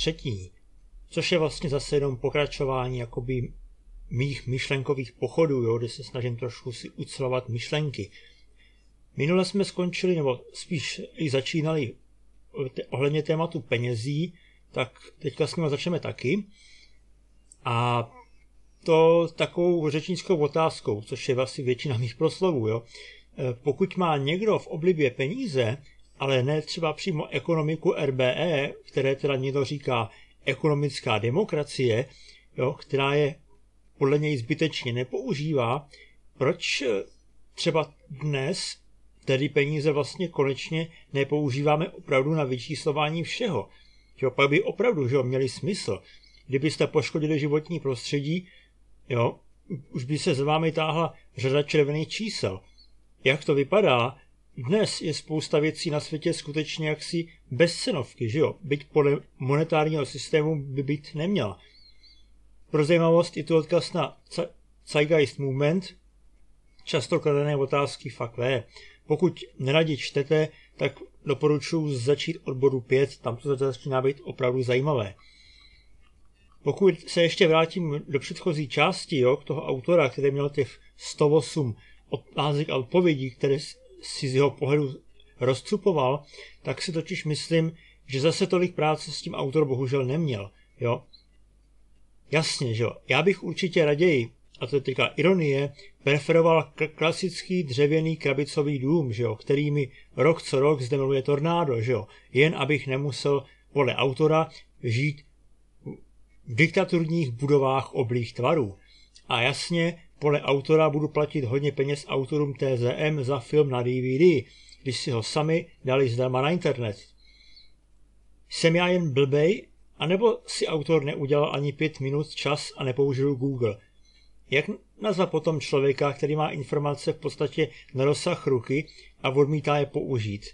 třetí, což je vlastně zase jenom pokračování jakoby mých myšlenkových pochodů, jo, kde se snažím trošku si ucelovat myšlenky. Minule jsme skončili, nebo spíš i začínali ohledně tématu penězí, tak teďka s ním začneme taky. A to takovou řečnickou otázkou, což je vlastně většina mých proslovů. Jo. Pokud má někdo v oblibě peníze, ale ne třeba přímo ekonomiku RBE, které teda někdo říká ekonomická demokracie, jo, která je podle něj zbytečně nepoužívá, proč třeba dnes tedy peníze vlastně konečně nepoužíváme opravdu na vyčíslování všeho. Jo, pak by opravdu, že jo, měli smysl. Kdybyste poškodili životní prostředí, jo, už by se za vámi táhla řada červených čísel. Jak to vypadá? Dnes je spousta věcí na světě skutečně jaksi bezcenovky, že jo? Byť podle monetárního systému by být neměla. Pro zajímavost je tu odkaz na Zeitgeist Movement, často kladené otázky fakvé. Pokud neradi čtete, tak doporučuji začít od bodu 5, tam to začíná být opravdu zajímavé. Pokud se ještě vrátím do předchozí části, jo, k toho autora, který měl těch 108 otázek a odpovědí, které si z jeho pohledu rozcupoval, tak si totiž myslím, že zase tolik práce s tím autor bohužel neměl. Jo. Jasně, že jo. Já bych určitě raději, a to je teďka ironie, preferoval klasický dřevěný krabicový dům, že jo, který mi rok co rok zdemoluje tornádo, že jo, jen abych nemusel podle autora žít v diktaturních budovách oblých tvarů. A jasně, podle autora budu platit hodně peněz autorům TZM za film na DVD, když si ho sami dali zdarma na internet. Jsem já jen blbej, anebo si autor neudělal ani 5 minut čas a nepoužil Google? Jak nazvat potom člověka, který má informace v podstatě na rozsah ruky a odmítá je použít?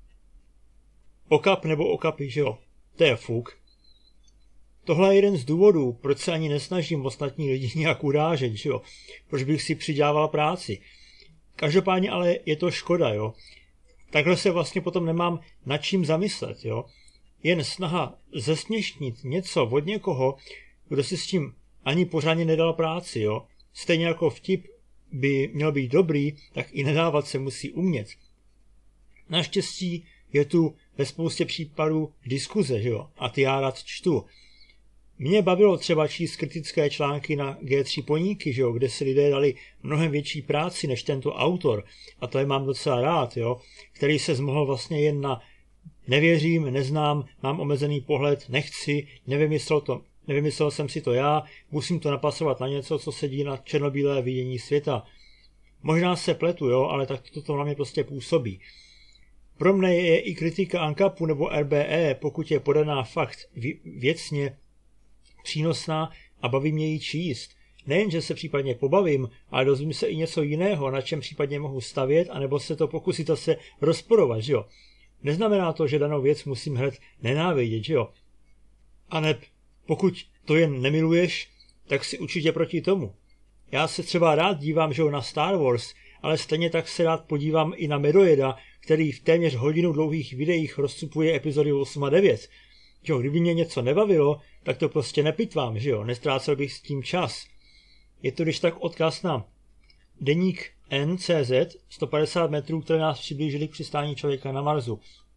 Okap nebo okapy, že jo? To je fuk. Tohle je jeden z důvodů, proč se ani nesnažím ostatní lidi nějak urážet, že jo? Proč bych si přidělával práci. Každopádně ale je to škoda, jo? Takhle se vlastně potom nemám nad čím zamyslet, jo? Jen snaha zesměšnit něco od někoho, kdo si s tím ani pořádně nedal práci, jo? Stejně jako vtip by měl být dobrý, tak i nedávat se musí umět. Naštěstí je tu ve spoustě případů diskuze, že jo? A ty já rád čtu. Mě bavilo třeba číst kritické články na G3 Poníky, že jo? Kde si lidé dali mnohem větší práci než tento autor. A to je mám docela rád, jo? Který se zmohl vlastně jen na nevěřím, neznám, mám omezený pohled, nechci, nevymyslel jsem si to já, musím to napasovat na něco, co sedí na černobílé vidění světa. Možná se pletu, jo, ale tak to na mě prostě působí. Pro mne je i kritika ANCAPu nebo RBE, pokud je podaná fakt věcně přínosná a baví mě ji číst. Nejen, že se případně pobavím, ale dozvím se i něco jiného, na čem případně mohu stavět, anebo se to pokusit zase rozporovat, že jo. Neznamená to, že danou věc musím hned nenávidět, že jo. A ne, pokud to jen nemiluješ, tak si určitě proti tomu. Já se třeba rád dívám, že jo, na Star Wars, ale stejně tak se rád podívám i na Medoeda, který v téměř hodinu dlouhých videích rozcupuje epizody 8 a 9. Jo, kdyby mě něco nebavilo, tak to prostě nepitvám, že jo, nestrácel bych s tím čas. Je to když tak odkaz na deník NCZ 150 metrů, které nás přiblížili k přistání člověka na Marsu.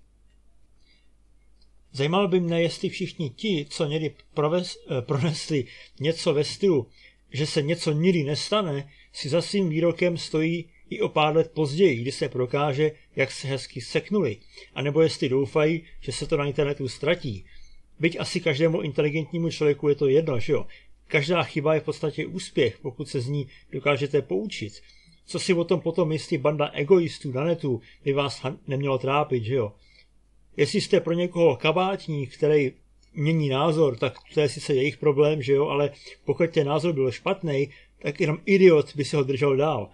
Zajímalo by mne, jestli všichni ti, co někdy pronesli něco ve stylu, že se něco nikdy nestane, si za svým výrokem stojí i o pár let později, kdy se prokáže, jak se hezky seknuli, anebo jestli doufají, že se to na internetu ztratí. Byť asi každému inteligentnímu člověku je to jedno, že jo? Každá chyba je v podstatě úspěch, pokud se z ní dokážete poučit. Co si o tom potom myslí banda egoistů na netu, by vás nemělo trápit, že jo? Jestli jste pro někoho kabátník, který mění názor, tak to je sice jejich problém, že jo, ale pokud ten názor byl špatný, tak jenom idiot by se ho držel dál.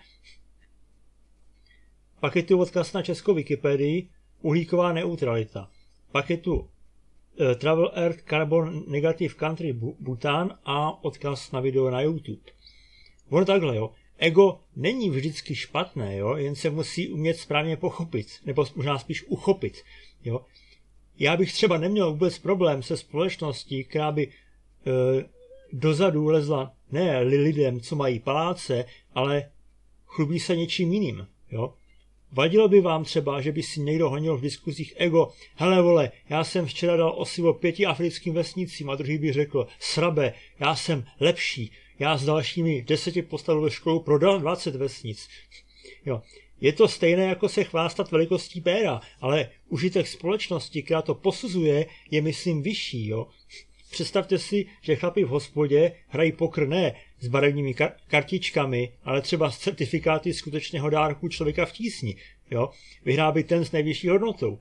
Pak je tu odkaz na českou Wikipedii, uhlíková neutralita. Pak je tu Travel Earth Carbon Negative Country Bhutan a odkaz na video na YouTube. Ono takhle, jo. Ego není vždycky špatné, jo, jen se musí umět správně pochopit, nebo možná spíš uchopit, jo. Já bych třeba neměl vůbec problém se společností, která by dozadu lezla ne lidem, co mají paláce, ale chlubí se něčím jiným. Jo? Vadilo by vám třeba, že by si někdo honil v diskuzích ego, hele vole, já jsem včera dal osivo 5 africkým vesnicím, a druhý by řekl, srabe, já jsem lepší, já s dalšími 10 postavil školu prodal 20 vesnic. Jo. Je to stejné, jako se chvástat velikostí péra, ale užitek společnosti, která to posuzuje, je myslím vyšší. Jo. Představte si, že chlapi v hospodě hrají pokr ne s barevnými kartičkami, ale třeba s certifikáty skutečného dárku člověka v tísni. Jo? Vyhrá by ten s nejvyšší hodnotou.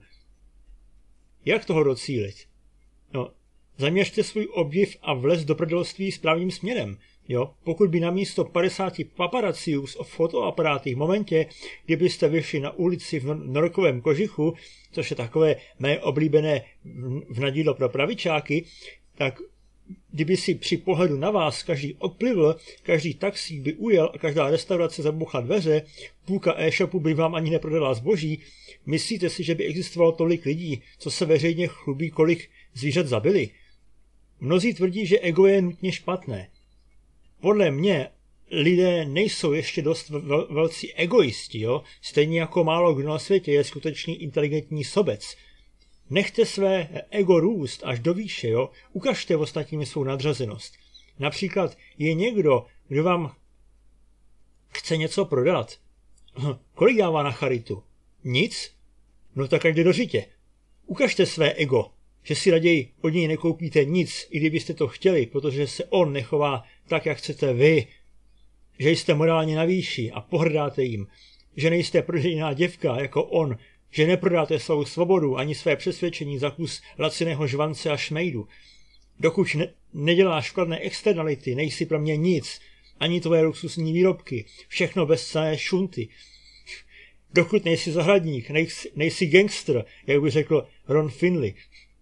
Jak toho docílit? No, zaměřte svůj obdiv a vlez do prdelství správným směrem. Jo? Pokud by namísto 50 paparaciů s fotoaparáty v momentě, kdybyste vyšli na ulici v norkovém kožichu, což je takové mé oblíbené vnadidlo pro pravičáky, tak kdyby si při pohledu na vás každý odplivl, každý taxík by ujel a každá restaurace zabuchla dveře, půlka e-shopu by vám ani neprodala zboží, myslíte si, že by existovalo tolik lidí, co se veřejně chlubí, kolik zvířat zabili? Mnozí tvrdí, že ego je nutně špatné. Podle mě lidé nejsou ještě dost velcí egoisti, jo? Stejně jako málo kdo na světě je skutečný inteligentní sobec. Nechte své ego růst až do výše, jo? Ukažte ostatním svou nadřazenost. Například je někdo, kdo vám chce něco prodat. Kolik dává na charitu? Nic? No tak ať jde do žitě. Ukažte své ego, že si raději od něj nekoupíte nic, i kdybyste to chtěli, protože se on nechová tak, jak chcete vy. Že jste morálně na výši a pohrdáte jim. Že nejste prodejná děvka jako on, že neprodáte svou svobodu ani své přesvědčení za kus laciného žvance a šmejdu. Dokud neděláš kladné externality, nejsi pro mě nic, ani tvoje luxusní výrobky, všechno bezcenné šunty. Dokud nejsi zahradník, nejsi gangster, jak by řekl Ron Finley.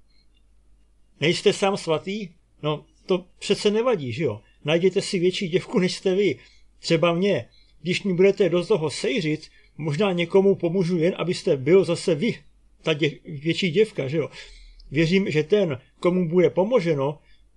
Nejste sám svatý? No, to přece nevadí, že jo? Najděte si větší děvku, než jste vy. Třeba mě. Když mi budete dost toho sejřit, možná někomu pomůžu jen, abyste byl zase vy, ta větší děvka, že jo. Věřím, že ten, komu bude pomoženo,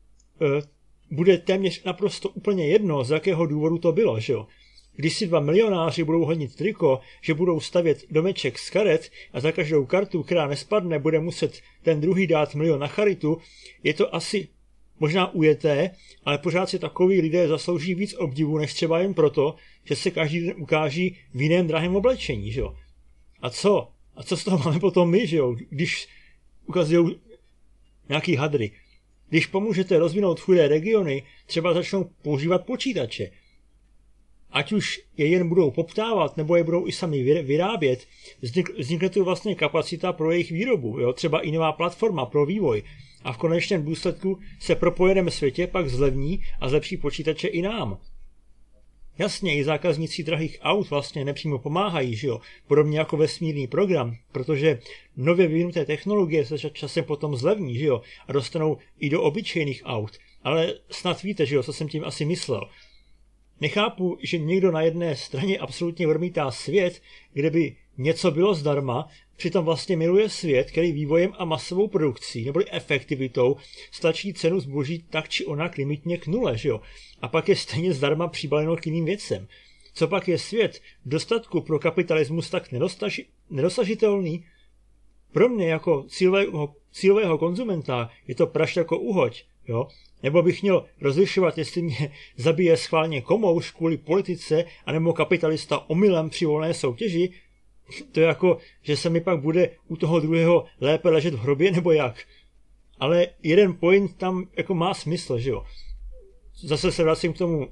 bude téměř naprosto úplně jedno, z jakého důvodu to bylo, že jo. Když si 2 milionáři budou honit triko, že budou stavět domeček z karet a za každou kartu, která nespadne, bude muset ten druhý dát 1 milion na charitu, je to asi možná ujeté, ale pořád si takoví lidé zaslouží víc obdivu, než třeba jen proto, že se každý den ukáží v jiném drahém oblečení, že jo. A co? A co z toho máme potom my, že jo, když ukazují nějaký hadry. Když pomůžete rozvinout chudé regiony, třeba začnou používat počítače. Ať už je jen budou poptávat, nebo je budou i sami vyrábět, vznikne tu vlastně kapacita pro jejich výrobu, jo? Třeba i nová platforma pro vývoj. A v konečném důsledku se propojeném světě pak zlevní a zlepší počítače i nám. Jasně, i zákazníci drahých aut vlastně nepřímo pomáhají, že jo? Podobně jako vesmírný program, protože nově vyvinuté technologie se časem potom zlevní, že jo? A dostanou i do obyčejných aut. Ale snad víte, že jo, co jsem tím asi myslel. Nechápu, že někdo na jedné straně absolutně odmítá svět, kde by něco bylo zdarma, přitom vlastně miluje svět, který vývojem a masovou produkcí neboli efektivitou stačí cenu zboží tak či onak limitně k nule, že jo? A pak je stejně zdarma přibaleno k jiným věcem. Co pak je svět v dostatku pro kapitalismus tak nedosažitelný? Pro mě jako cílového konzumenta je to prašť jako uhoď, jo? Nebo bych měl rozlišovat, jestli mě zabije schválně komouš kvůli politice, anebo kapitalista omylem při volné soutěži. To je jako, že se mi pak bude u toho druhého lépe ležet v hrobě, nebo jak. Ale jeden point tam jako má smysl, že jo. Zase se vracím k tomu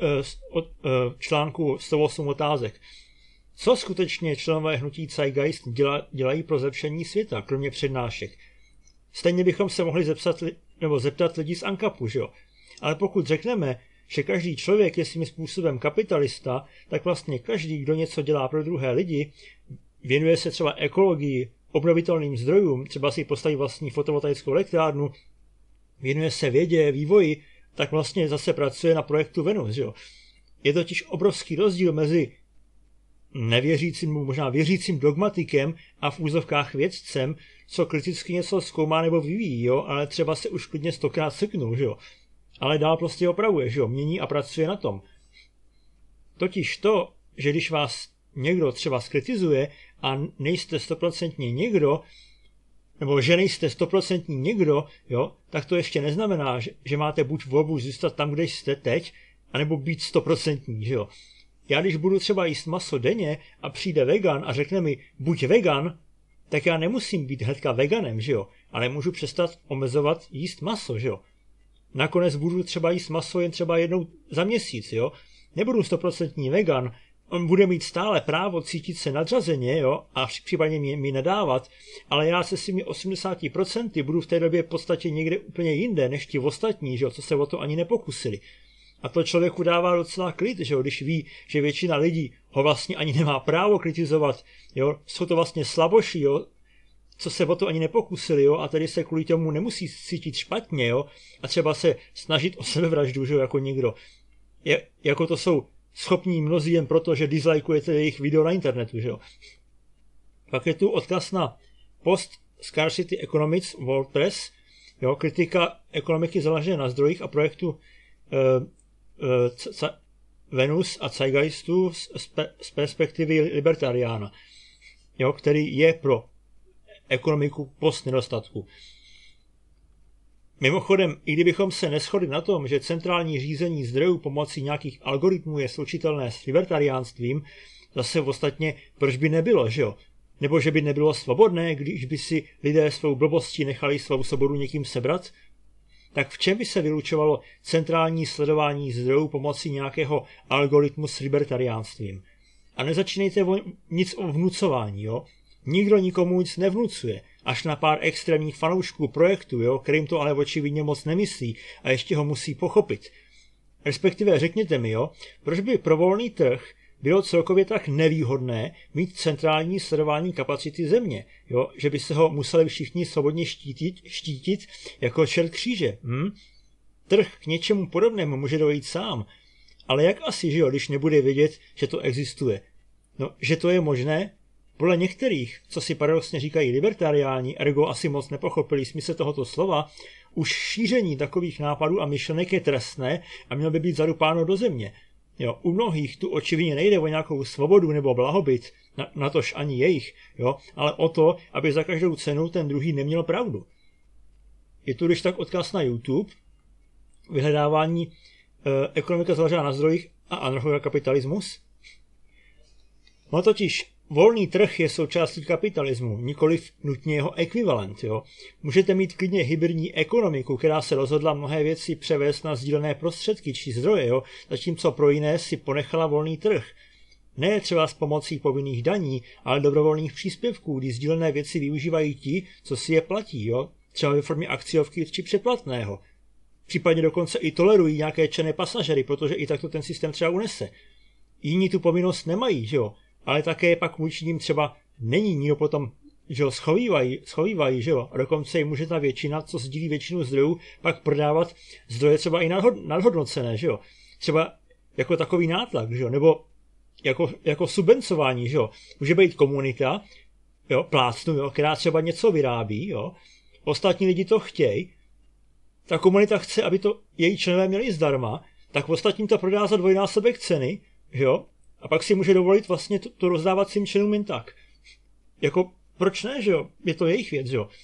článku 108 otázek. Co skutečně členové hnutí Zeitgeist dělají pro zlepšení světa, kromě přednášek? Stejně bychom se mohli zeptat lidí z ANCAPu, že jo. Ale pokud řekneme, že každý člověk je svým způsobem kapitalista, tak vlastně každý, kdo něco dělá pro druhé lidi, věnuje se třeba ekologii, obnovitelným zdrojům, třeba si postaví vlastní fotovoltaickou elektrárnu, věnuje se vědě, vývoji, tak vlastně zase pracuje na projektu Venus, že jo. Je totiž obrovský rozdíl mezi nevěřícím, možná věřícím dogmatikem a v úzovkách vědcem, co kriticky něco zkoumá nebo vyvíjí, jo, ale třeba se už klidně 100krát seknul, že jo. Ale dál prostě opravuje, že jo, mění a pracuje na tom. Totiž to, že když vás někdo třeba skritizuje a nejste 100% někdo, nebo že nejste 100% někdo, jo, tak to ještě neznamená, že máte buď volbu zůstat tam, kde jste teď, anebo být 100%, že jo. Já když budu třeba jíst maso denně a přijde vegan a řekne mi buď vegan, tak já nemusím být hnedka veganem, že jo, ale můžu přestat omezovat jíst maso, že jo. Nakonec budu třeba jíst maso jen třeba jednou za měsíc, jo. Nebudu 100% vegan, on bude mít stále právo cítit se nadřazeně, jo, a případně mi nadávat, ale já se svými 80% budu v té době v podstatě někde úplně jinde, než ti ostatní, že jo, co se o to ani nepokusili. A to člověku dává docela klid, že jo, když ví, že většina lidí ho vlastně ani nemá právo kritizovat, jo, jsou to vlastně slaboši, jo, co se o to ani nepokusili, jo, a tedy se kvůli tomu nemusí cítit špatně, jo, a třeba se snažit o sebevraždu, že jo, jako někdo. Jako to jsou schopní mnozí jen proto, že dislikeujete jejich video na internetu, že jo. Pak je tu odkaz na post Scarcity Economics WordPress, jo, kritika ekonomiky založené na zdrojích a projektu Venus a Zeitgeistu z perspektivy libertariána, jo, který je pro ekonomiku post nedostatku. Mimochodem, i kdybychom se neshodli na tom, že centrální řízení zdrojů pomocí nějakých algoritmů je slučitelné s libertariánstvím, zase ostatně proč by nebylo, že jo? Nebo že by nebylo svobodné, když by si lidé svou blbostí nechali svou svobodu někým sebrat? Tak v čem by se vylučovalo centrální sledování zdrojů pomocí nějakého algoritmu s libertariánstvím? A nezačínejte nic o vnucování, jo? Nikdo nikomu nic nevnucuje, až na pár extrémních fanoušků projektu, jo, kterým to ale očividně moc nemyslí a ještě ho musí pochopit. Respektive řekněte mi, jo, proč by pro volný trh bylo celkově tak nevýhodné mít centrální sledování kapacity země, jo, že by se ho museli všichni svobodně štítit jako čert kříže. Trh k něčemu podobnému může dojít sám, ale jak asi, že jo, když nebude vědět, že to existuje? No, že to je možné? Podle některých, co si paradoxně říkají libertariáni, ergo asi moc nepochopili smysl tohoto slova, už šíření takových nápadů a myšlenek je trestné a mělo by být zadupáno do země. Jo, u mnohých tu očividně nejde o nějakou svobodu nebo blahobyt, natož ani jejich, jo, ale o to, aby za každou cenu ten druhý neměl pravdu. Je tu když tak odkaz na YouTube, vyhledávání ekonomika založená na zdrojích a anarchokapitalismus. No totiž volný trh je součástí kapitalismu, nikoliv nutně jeho ekvivalent. Jo. Můžete mít klidně hybridní ekonomiku, která se rozhodla mnohé věci převést na sdílené prostředky či zdroje, jo, zatímco pro jiné si ponechala volný trh. Ne třeba s pomocí povinných daní, ale dobrovolných příspěvků, kdy sdílené věci využívají ti, co si je platí, jo, třeba ve formě akciovky či předplatného. Případně dokonce i tolerují nějaké černé pasažery, protože i takto ten systém třeba unese. Jiní tu povinnost nemají, že jo. Ale také pak vůči ním třeba není, nikdo potom, že ho schovývají, že jo, a dokonce jim může ta většina, co sdílí většinu zdrojů, pak prodávat zdroje třeba i nadhodnocené, že jo, třeba jako takový nátlak, že jo, nebo jako subvencování, že jo, může být komunita, jo, plácnu, jo, která třeba něco vyrábí, jo, ostatní lidi to chtějí, ta komunita chce, aby to její členové měli zdarma, tak ostatním to prodá za dvojnásobek ceny, že jo, a pak si může dovolit vlastně to rozdávat svým členům jen tak. Jako, proč ne, že jo? Je to jejich věc, že jo?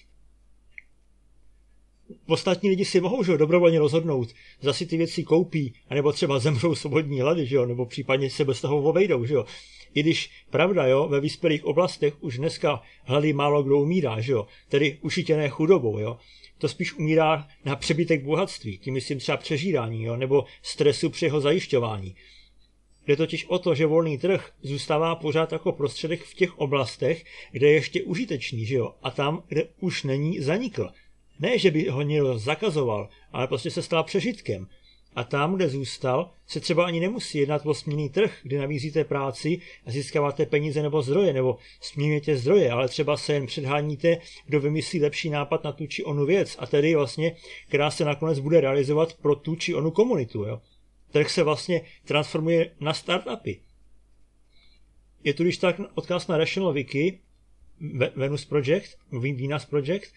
Ostatní lidi si mohou, že jo, dobrovolně rozhodnout, zda si ty věci koupí, anebo třeba zemřou svobodní hlady, že jo, nebo případně se bez toho obejdou, že jo. I když, pravda, jo, ve vyspělých oblastech už dneska hlady málo kdo umírá, že jo, tedy ušitěné chudobou, jo. To spíš umírá na přebytek bohatství, tím myslím třeba přežírání, jo, nebo stresu při jeho zajišťování. Jde totiž o to, že volný trh zůstává pořád jako prostředek v těch oblastech, kde je ještě užitečný, že jo, a tam, kde už není, zanikl. Ne, že by ho někdo zakazoval, ale prostě se stal přežitkem. A tam, kde zůstal, se třeba ani nemusí jednat o směnný trh, kde nabízíte práci a získáváte peníze nebo zdroje, nebo směňujete zdroje, ale třeba se jen předháníte, kdo vymyslí lepší nápad na tu či onu věc, a tedy vlastně, která se nakonec bude realizovat pro tu či onu komunitu, jo. Trh se vlastně transformuje na startupy. je tu když tak odkaz na Rational Wiki, Venus Project, Venus Project.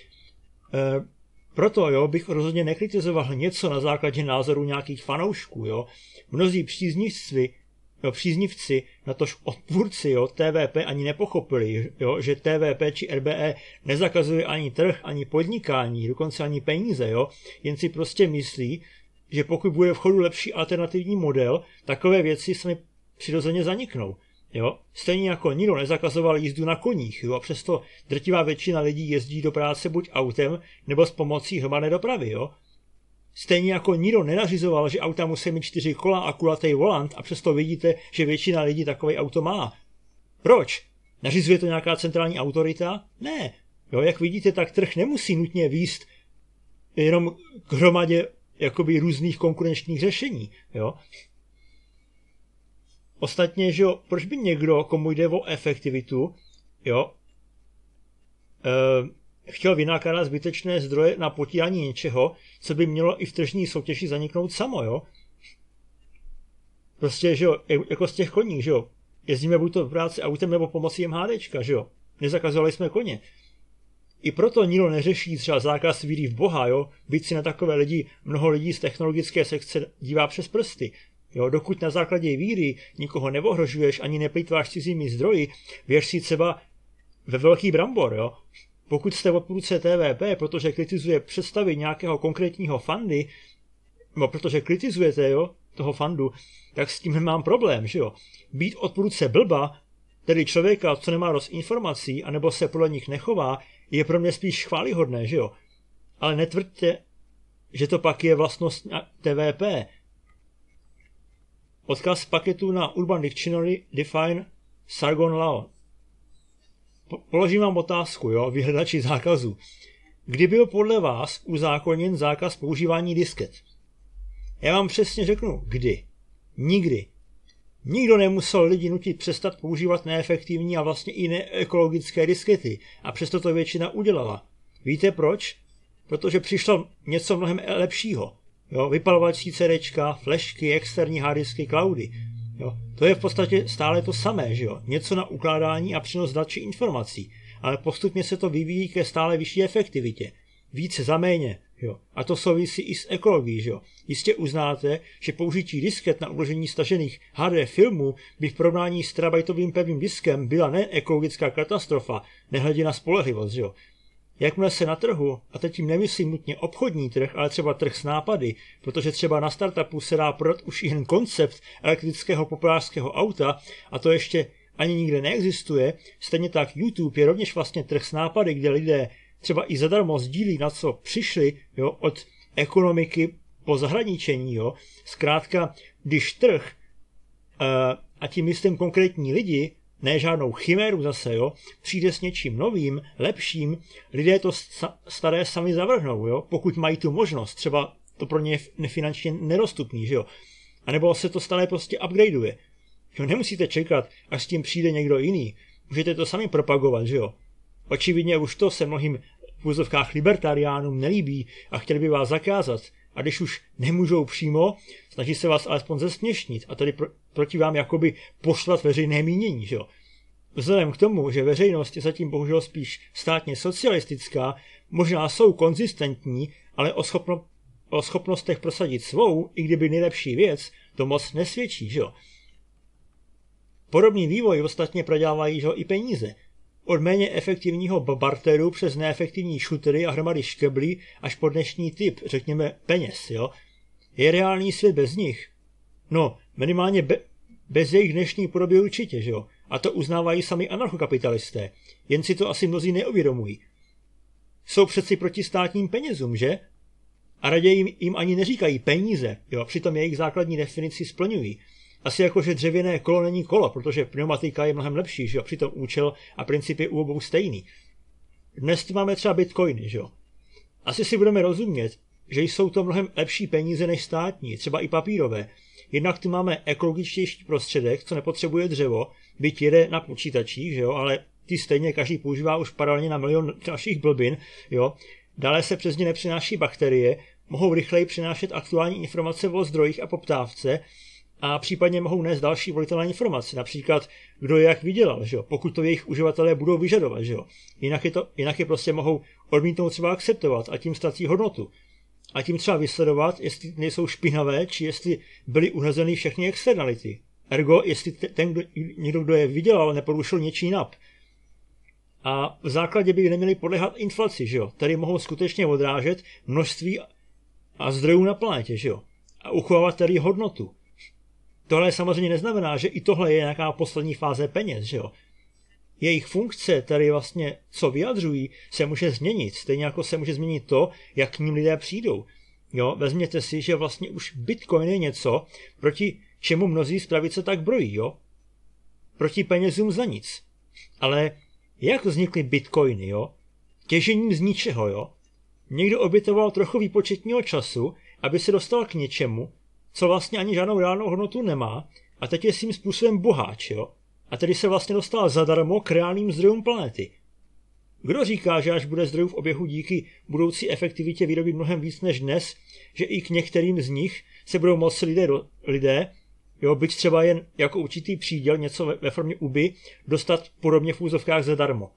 Proto jo, bych rozhodně nekritizoval něco na základě názoru nějakých fanoušků. Jo. Mnozí příznivci, natož odpůrci TVP ani nepochopili, jo, že TVP či RBE nezakazuje ani trh, ani podnikání, dokonce ani peníze. Jo. Jen si prostě myslí, že pokud bude v chodu lepší alternativní model, takové věci sami přirozeně zaniknou. Jo? Stejně jako nikdo nezakazoval jízdu na koních, jo? A přesto drtivá většina lidí jezdí do práce buď autem, nebo s pomocí hromadné dopravy. Jo? Stejně jako nikdo nenařizoval, že auta musí mít 4 kola a kulatý volant, a přesto vidíte, že většina lidí takové auto má. Proč? Nařizuje to nějaká centrální autorita? Ne. Jo? Jak vidíte, tak trh nemusí nutně vést jenom k hromadě jakoby různých konkurenčních řešení. Jo? Ostatně, že jo, proč by někdo, komu jde o efektivitu, jo, chtěl vynakládat zbytečné zdroje na potírání něčeho, co by mělo i v tržní soutěži zaniknout samo, jo? Prostě, že jo, jako z těch koní, že jo, jezdíme buď to v práci autem nebo pomocí MHDčka, že jo, nezakazovali jsme koně. I proto nikdo neřeší třeba zákaz víry v Boha, jo, byť si na takové lidi mnoho lidí z technologické sekce dívá přes prsty. Jo, dokud na základě víry nikoho neohrožuješ ani neplýtváš cizími zdroji, věř si třeba ve velký brambor. Jo. Pokud jste odpůrce TVP, protože kritizuje představy nějakého konkrétního fandy, no protože kritizujete toho fandu, tak s tím nemám problém. Že jo. Být odpůrce blba, tedy člověka, co nemá dost informací, anebo se podle nich nechová, je pro mě spíš chválihodné. Že jo. Ale netvrďte, že to pak je vlastnost TVP. Odkaz paketu na Urban Dictionary Define Sargon Law. Položím vám otázku, jo, vyhledači zákazu. Kdy byl podle vás uzákoněn zákaz používání disket? Já vám přesně řeknu, kdy. Nikdy. Nikdo nemusel lidi nutit přestat používat neefektivní a vlastně i neekologické diskety a přesto to většina udělala. Víte proč? Protože přišlo něco mnohem lepšího. Jo, vypalovací CDčka, flashky, externí harddisky, cloudy. Jo, to je v podstatě stále to samé, že jo? Něco na ukládání a přenos dat či informací, ale postupně se to vyvíjí ke stále vyšší efektivitě. Více za méně, jo? A to souvisí i s ekologií, že jo? Jistě uznáte, že použití disket na uložení stažených HD filmů by v porovnání s terabajtovým pevným diskem byla ne ekologická katastrofa, nehledě na spolehlivost, že jo? Jakmile se na trhu, a teď tím nemyslím nutně obchodní trh, ale třeba trh s nápady, protože třeba na startupu se dá prodat už jen koncept elektrického populářského auta a to ještě ani nikde neexistuje, stejně tak YouTube je rovněž vlastně trh s nápady, kde lidé třeba i zadarmo sdílí, na co přišli, jo, od ekonomiky po zahraničení. Jo. Zkrátka, když trh, a tím myslím konkrétní lidi, ne žádnou chiméru zase, jo, přijde s něčím novým, lepším, lidé to staré sami zavrhnou, jo, pokud mají tu možnost, třeba to pro ně je nefinančně nedostupný, že jo, anebo se to staré prostě upgradeuje. Jo, nemusíte čekat, až s tím přijde někdo jiný, můžete to sami propagovat, že jo. Očividně už to se mnohým v úzovkách libertariánům nelíbí a chtěli by vás zakázat, a když už nemůžou přímo, snaží se vás alespoň zesměšnit a tady proti vám jakoby pošlat veřejné mínění. Že jo? Vzhledem k tomu, že veřejnost je zatím bohužel spíš státně socialistická, možná jsou konzistentní, ale o schopnostech prosadit svou, i kdyby nejlepší věc, to moc nesvědčí. Že jo? Podobný vývoj ostatně prodělávají, že jo, i peníze. Od méně efektivního barteru přes neefektivní šutery a hromady škeblí až po dnešní typ, řekněme, peněz. Jo? Je reálný svět bez nich? No, minimálně bez jejich dnešní podoby určitě, že jo? A to uznávají sami anarchokapitalisté, jen si to asi mnozí neuvědomují. Jsou přeci proti státním penězům, že? A raději jim ani neříkají peníze, jo? Přitom jejich základní definici splňují. Asi jako, že dřevěné kolo není kolo, protože pneumatika je mnohem lepší, že jo? Přitom účel a princip je u obou stejný. Dnes tu máme třeba bitcoiny, že jo? Asi si budeme rozumět, že jsou to mnohem lepší peníze než státní, třeba i papírové. Jednak tu máme ekologičtější prostředek, co nepotřebuje dřevo, byť jede na počítačích, že jo? Ale ty stejně každý používá už paralelně na milion dalších blbin, jo? Dále se přes ně nepřináší bakterie, mohou rychleji přinášet aktuální informace o zdrojích a poptávce, a případně mohou nést další volitelné informace, například kdo je jak vydělal, že jo? Pokud to jejich uživatelé budou vyžadovat, že jo? Jinak je prostě mohou odmítnout třeba akceptovat a tím ztratí hodnotu. A tím třeba vysledovat, jestli nejsou špinavé, či jestli byly uhrazeny všechny externality. Ergo, jestli někdo, kdo je vydělal, neporušil něčí NAP. A v základě by neměli podléhat inflaci, že jo? Tady mohou skutečně odrážet množství a zdrojů na planetě, že jo? A uchovávat tady hodnotu. Tohle samozřejmě neznamená, že i tohle je nějaká poslední fáze peněz, že jo? Jejich funkce, tady vlastně co vyjadřují, se může změnit. Stejně jako se může změnit to, jak k ním lidé přijdou. Jo? Vezměte si, že vlastně už Bitcoin je něco, proti čemu mnozí z pravice tak brojí, jo? Proti penězům za nic. Ale jak vznikly bitcoiny, jo? Těžením z ničeho, jo? Někdo obětoval trochu výpočetního času, aby se dostal k něčemu, co vlastně ani žádnou reálnou hodnotu nemá, a teď je svým způsobem boháč, jo? A tedy se vlastně dostal zadarmo k reálným zdrojům planety. Kdo říká, že až bude zdrojů v oběhu díky budoucí efektivitě vyrobit mnohem víc než dnes, že i k některým z nich se budou moci lidé jo, byť třeba jen jako určitý příděl, něco ve formě uby, dostat podobně v úzovkách zadarmo.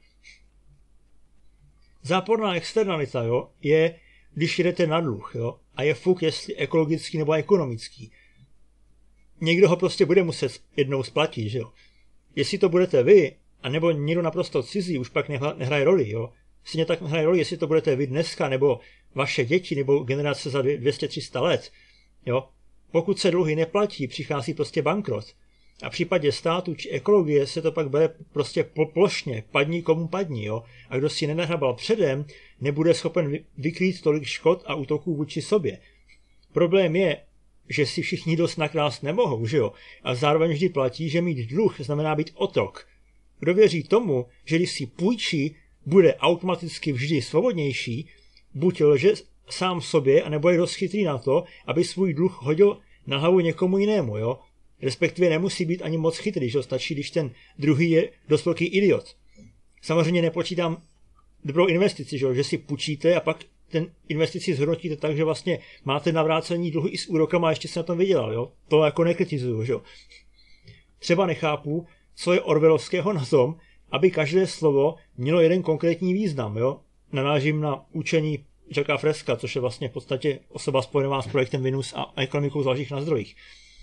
Záporná externalita, jo, je, když jdete na dluh, jo, a je fuk, jestli ekologický nebo ekonomický. Někdo ho prostě bude muset jednou splatit, že jo. Jestli to budete vy, anebo někdo naprosto cizí, už pak nehraje roli, jo. Stejně tak nehraje roli, jestli to budete vy dneska, nebo vaše děti, nebo generace za 200-300 let, jo. Pokud se dluhy neplatí, přichází prostě bankrot. A v případě státu či ekologie se to pak bere prostě plošně, padni komu padni, jo. A kdo si nenahrabal předem, nebude schopen vykrýt tolik škod a útoků vůči sobě. Problém je, že si všichni dost nakrást nemohou, že jo. A zároveň vždy platí, že mít dluh znamená být otrok. Kdo věří tomu, že když si půjčí, bude automaticky vždy svobodnější, buď lže sám sobě, anebo je dost chytrý na to, aby svůj dluh hodil na hlavu někomu jinému, jo. Respektive nemusí být ani moc chytrý, že stačí, když ten druhý je dost velký idiot. Samozřejmě nepočítám dobrou investici, že si půjčíte a pak ten investici zhodnotíte tak, že vlastně máte navrácení dluhu i s úrokama a ještě se na tom vydělal, jo. To jako nekritizuju, že jo. Třeba nechápu, co je orwellovského na tom, aby každé slovo mělo jeden konkrétní význam, jo. Narážím na učení Jacka Fresca, což je vlastně v podstatě osoba spojená s projektem Venus a ekonomikou založených na zdrojích.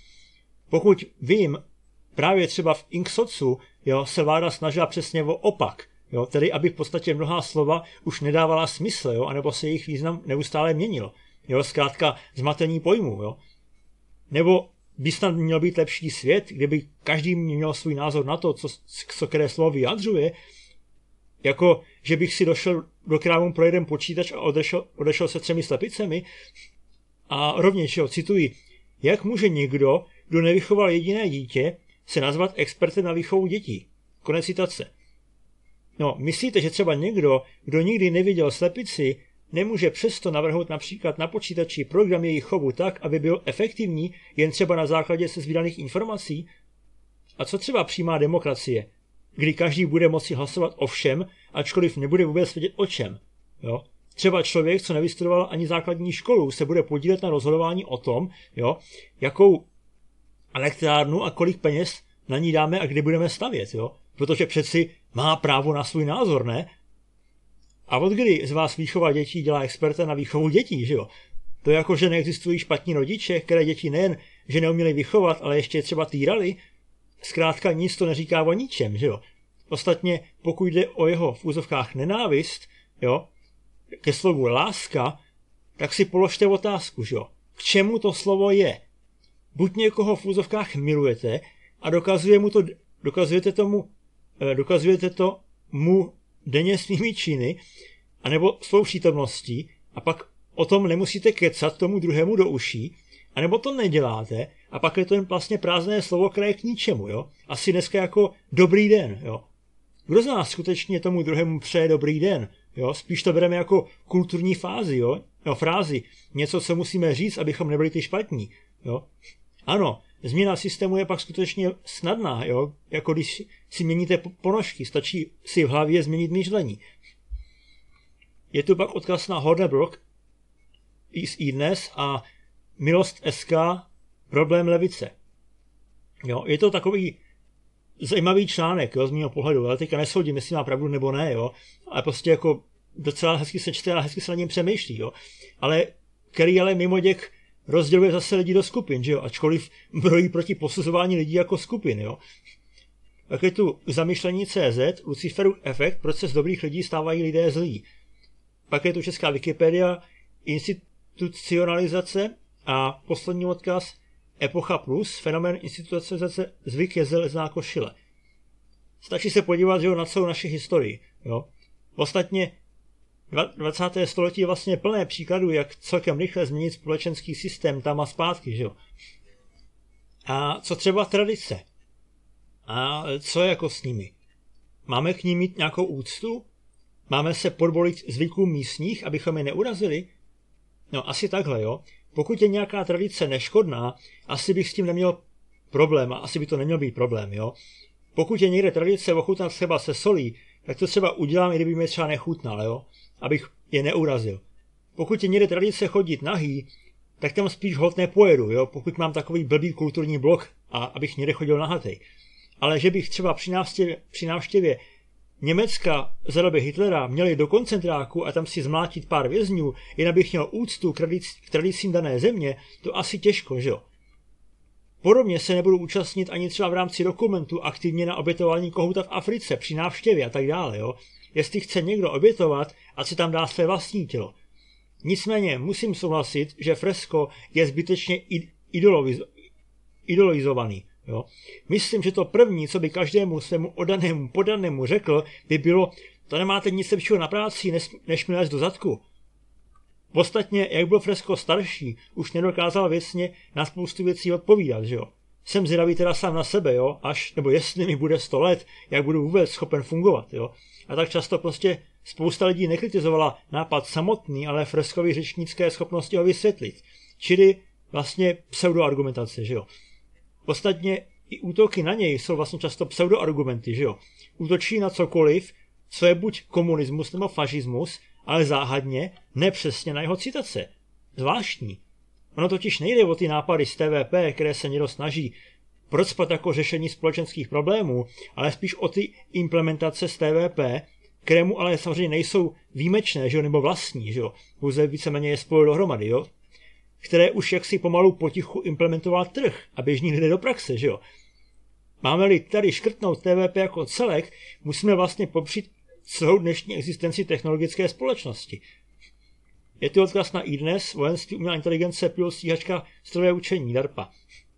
Pokud vím, právě třeba v Inksocu, jo, se vláda snažila přesně o opak, jo, tedy aby v podstatě mnohá slova už nedávala smysl, jo, anebo se jejich význam neustále měnil. Jo, zkrátka zmatení pojmů, jo. Nebo by snad měl být lepší svět, kdyby každý měl svůj názor na to, co které slovo vyjadřuje, jako že bych si došel do krámu pro jeden počítač a odešel se 3 slepicemi. A rovněž, jo, cituji, jak může někdo, kdo nevychoval jediné dítě, se nazvat expertem na výchovu dětí. Konec citace. No, myslíte, že třeba někdo, kdo nikdy neviděl slepici, nemůže přesto navrhnout například na počítači program jejich chovu tak, aby byl efektivní, jen třeba na základě sesbíraných informací? A co třeba přímá demokracie, kdy každý bude moci hlasovat o všem, ačkoliv nebude vůbec vědět o čem? Jo? Třeba člověk, co nevystudoval ani základní školu, se bude podílet na rozhodování o tom, jo, jakou elektrárnu a kolik peněz na ní dáme a kde budeme stavět, jo? Protože přeci má právo na svůj názor, ne? A od kdy z vás výchova dětí dělá experta na výchovu dětí, že jo? To je jako, že neexistují špatní rodiče, které děti nejen, že neuměli vychovat, ale ještě třeba týrali. Zkrátka nic to neříká o ničem, že jo? Ostatně, pokud jde o jeho v úzovkách nenávist, jo, ke slovu láska, tak si položte otázku, že jo? K čemu to slovo je? Buď někoho v úzovkách milujete a dokazujete to mu denně svými činy, anebo svou přítomností, a pak o tom nemusíte kecat tomu druhému do uší, anebo to neděláte, a pak je to jen vlastně prázdné slovo, které je k ničemu, jo? Asi dneska jako dobrý den, jo? Kdo z nás skutečně tomu druhému přeje dobrý den, jo? Spíš to bereme jako kulturní fázi, jo? No, frázi, něco, co musíme říct, abychom nebyli ty špatní, jo? Ano, změna systému je pak skutečně snadná, jo? Jako když si měníte ponožky, stačí si v hlavě změnit myšlení. Je tu pak odkaz na Hornbrook z iDnes a Milost SK Problém levice. Jo, je to takový zajímavý článek, jo, z mého pohledu, ale teďka nesoudím, jestli má pravdu nebo ne, jo, ale prostě jako docela hezky se čte a hezky se na něm přemýšlí, jo, který ale mimo děk rozděluje zase lidi do skupin, že jo, ačkoliv brojí proti posuzování lidí jako skupin, jo. Tak je tu zamyšlení CZ, Luciferův efekt, proč se z dobrých lidí stávají lidé zlí. Pak je tu česká Wikipedia, institucionalizace a poslední odkaz Epocha plus, fenomén institucionalizace, zvyk je zelená košile. Stačí se podívat, že jo, na celou naši historii, jo. Ostatně 20. století je vlastně plné příkladů, jak celkem rychle změnit společenský systém tam a zpátky, že jo. A co třeba tradice? A co je jako s nimi? Máme k nim mít nějakou úctu? Máme se podvolit zvykům místních, abychom je neurazili? No asi takhle, jo. Pokud je nějaká tradice neškodná, asi bych s tím neměl problém a asi by to neměl být problém, jo. Pokud je někde tradice ochutnat třeba se solí, tak to třeba udělám, i kdyby mi třeba nechutnal, jo, abych je neurazil. Pokud je někde tradice chodit nahý, tak tam spíš hod nepojedu, jo, pokud mám takový blbý kulturní blok a abych někde chodil nahatej. Ale že bych třeba při návštěvě Německa za doby Hitlera měli do koncentráku a tam si zmlátit pár vězňů, jen abych měl úctu k tradicím dané země, to asi těžko, že jo. Podobně se nebudu účastnit ani třeba v rámci dokumentu aktivně na obětování kohouta v Africe při návštěvě a tak dále, jo. Jestli chce někdo obětovat, ať si tam dá své vlastní tělo. Nicméně musím souhlasit, že fresko je zbytečně idolizovaný. Jo. Myslím, že to první, co by každému svému podanému řekl, by bylo, to nemáte nic lepšího na práci, než mi lézt do zadku. Ostatně, jak byl fresko starší, už nedokázal věcně na spoustu věcí odpovídat, že jo. Jsem zvědavý teda sám na sebe, jo, nebo jestli mi bude 100 let, jak budu vůbec schopen fungovat, jo. A tak často prostě spousta lidí nekritizovala nápad samotný, ale freskový řečnické schopnosti ho vysvětlit. Čili vlastně pseudoargumentace, že jo. Ostatně i útoky na něj jsou vlastně často pseudoargumenty, že jo. Útočí na cokoliv, co je buď komunismus nebo fašismus, ale záhadně nepřesně na jeho citace. Zvláštní. Ono totiž nejde o ty nápady z TVP, které se někdo snaží procpat jako řešení společenských problémů, ale spíš o ty implementace z TVP, kterému ale samozřejmě nejsou výjimečné, že jo, nebo vlastní, že jo. Pouze víceméně je spojil dohromady, jo. Které už jaksi pomalu potichu implementoval trh a běžní lidé do praxe, že jo. Máme-li tady škrtnout TVP jako celek, musíme vlastně popřít celou dnešní existenci technologické společnosti. Je to odkaz na iDnes, vojenství, umělá inteligence, pilot, stíhačka, strojové učení, DARPA.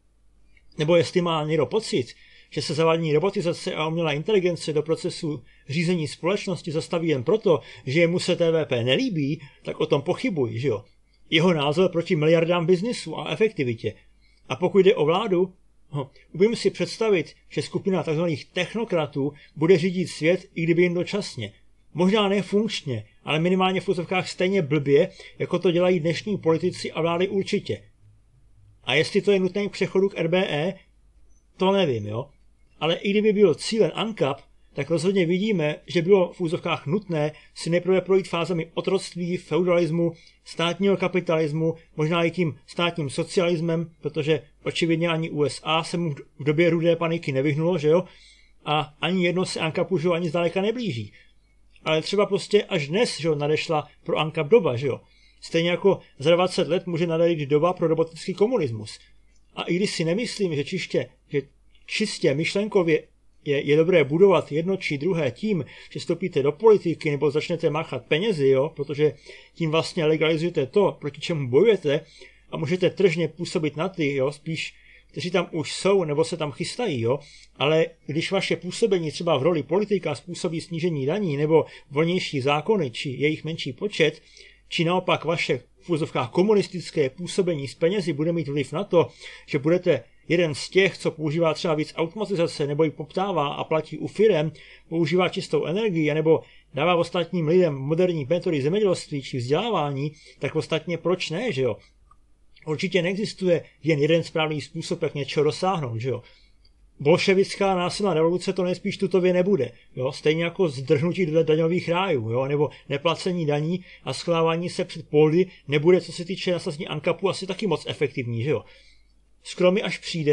Nebo jestli má někdo pocit, že se zavádění robotizace a umělá inteligence do procesu řízení společnosti zastaví jen proto, že jemu se TVP nelíbí, tak o tom pochybuji, že jo. Jeho názor proti miliardám biznisu a efektivitě. A pokud jde o vládu, umím si představit, že skupina tzv. Technokratů bude řídit svět, i kdyby jen dočasně. Možná nefunkčně, ale minimálně v úzovkách stejně blbě, jako to dělají dnešní politici a vlády určitě. A jestli to je nutné k přechodu k RBE, to nevím, jo. Ale i kdyby byl cílen ANCAP, tak rozhodně vidíme, že bylo v úzovkách nutné si nejprve projít fázemi otroctví, feudalismu, státního kapitalismu, možná i tím státním socialismem, protože očividně ani USA se mu v době rudé paniky nevyhnulo, že jo? A ani jedno se ANCAPu, že jo, ani zdaleka neblíží. Ale třeba prostě až dnes, že jo, nadešla pro ANCAP doba, že jo? Stejně jako za 20 let může nadejít doba pro robotický komunismus. A i když si nemyslím, že čistě myšlenkově je dobré budovat jedno či druhé tím, že vstoupíte do politiky nebo začnete máchat penězi, jo, protože tím vlastně legalizujete to, proti čemu bojujete a můžete tržně působit na ty, jo, spíš, kteří tam už jsou nebo se tam chystají, jo, ale když vaše působení třeba v roli politika způsobí snížení daní nebo volnější zákony či jejich menší počet, či naopak vaše v úzovkách komunistické působení s penězi bude mít vliv na to, že budete jeden z těch, co používá třeba víc automatizace nebo ji poptává a platí u firem, používá čistou energii nebo dává ostatním lidem moderní metody zemědělství či vzdělávání, tak ostatně proč ne, že jo? Určitě neexistuje jen jeden správný způsob, jak něčeho dosáhnout, že jo? Bolševická násilná revoluce to nejspíš tutově nebude, jo? Stejně jako zdrhnutí do daňových rájů, jo? Nebo neplacení daní a schovávání se před poldy nebude, co se týče nasazení ANCAPu, asi taky moc efektivní, že jo? Skoro mi až přijde,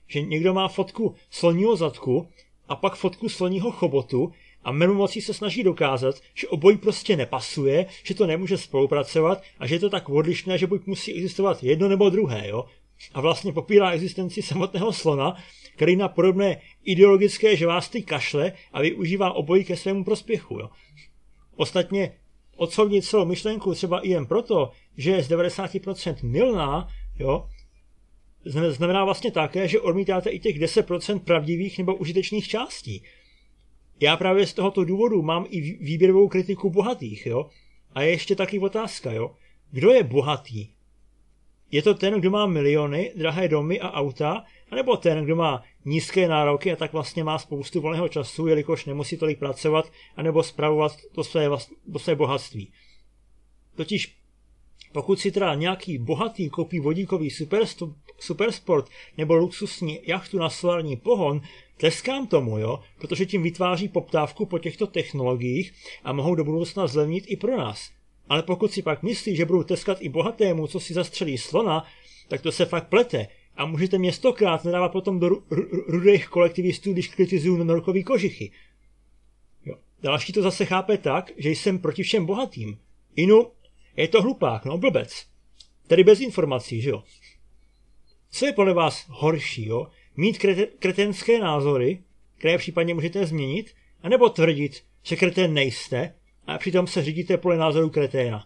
že někdo má fotku sloního zadku a pak fotku sloního chobotu a mimomocí se snaží dokázat, že obojí prostě nepasuje, že to nemůže spolupracovat a že je to tak odlišné, že buď musí existovat jedno nebo druhé, jo? A vlastně popírá existenci samotného slona, který na podobné ideologické žvásty kašle a využívá obojí ke svému prospěchu, jo? Ostatně odsoudit celou myšlenku třeba i jen proto, že je z 90% mylná, jo, znamená vlastně také, že odmítáte i těch 10% pravdivých nebo užitečných částí. Já právě z tohoto důvodu mám i výběrovou kritiku bohatých, jo. A je ještě taky otázka, jo. Kdo je bohatý? Je to ten, kdo má miliony, drahé domy a auta, anebo ten, kdo má nízké nároky a tak vlastně má spoustu volného času, jelikož nemusí tolik pracovat, anebo spravovat to své bohatství. Totiž pokud si teda nějaký bohatý koupí vodíkový supersport nebo luxusní jachtu na solární pohon, tleskám tomu, jo, protože tím vytváří poptávku po těchto technologiích a mohou do budoucna zlevnit i pro nás. Ale pokud si pak myslí, že budou tleskat i bohatému, co si zastřelí slona, tak to se fakt plete. A můžete mě 100krát nadávat potom do rudých kolektivistů, když kritizuju norkový kožichy. Jo. Další to zase chápe tak, že jsem proti všem bohatým. Inu, je to hlupák, no blbec. Tedy bez informací, že jo. Co je podle vás horší, jo? Mít kretenské názory, které případně můžete změnit, anebo tvrdit, že kretén nejste a přitom se řídíte podle názoru kreténa.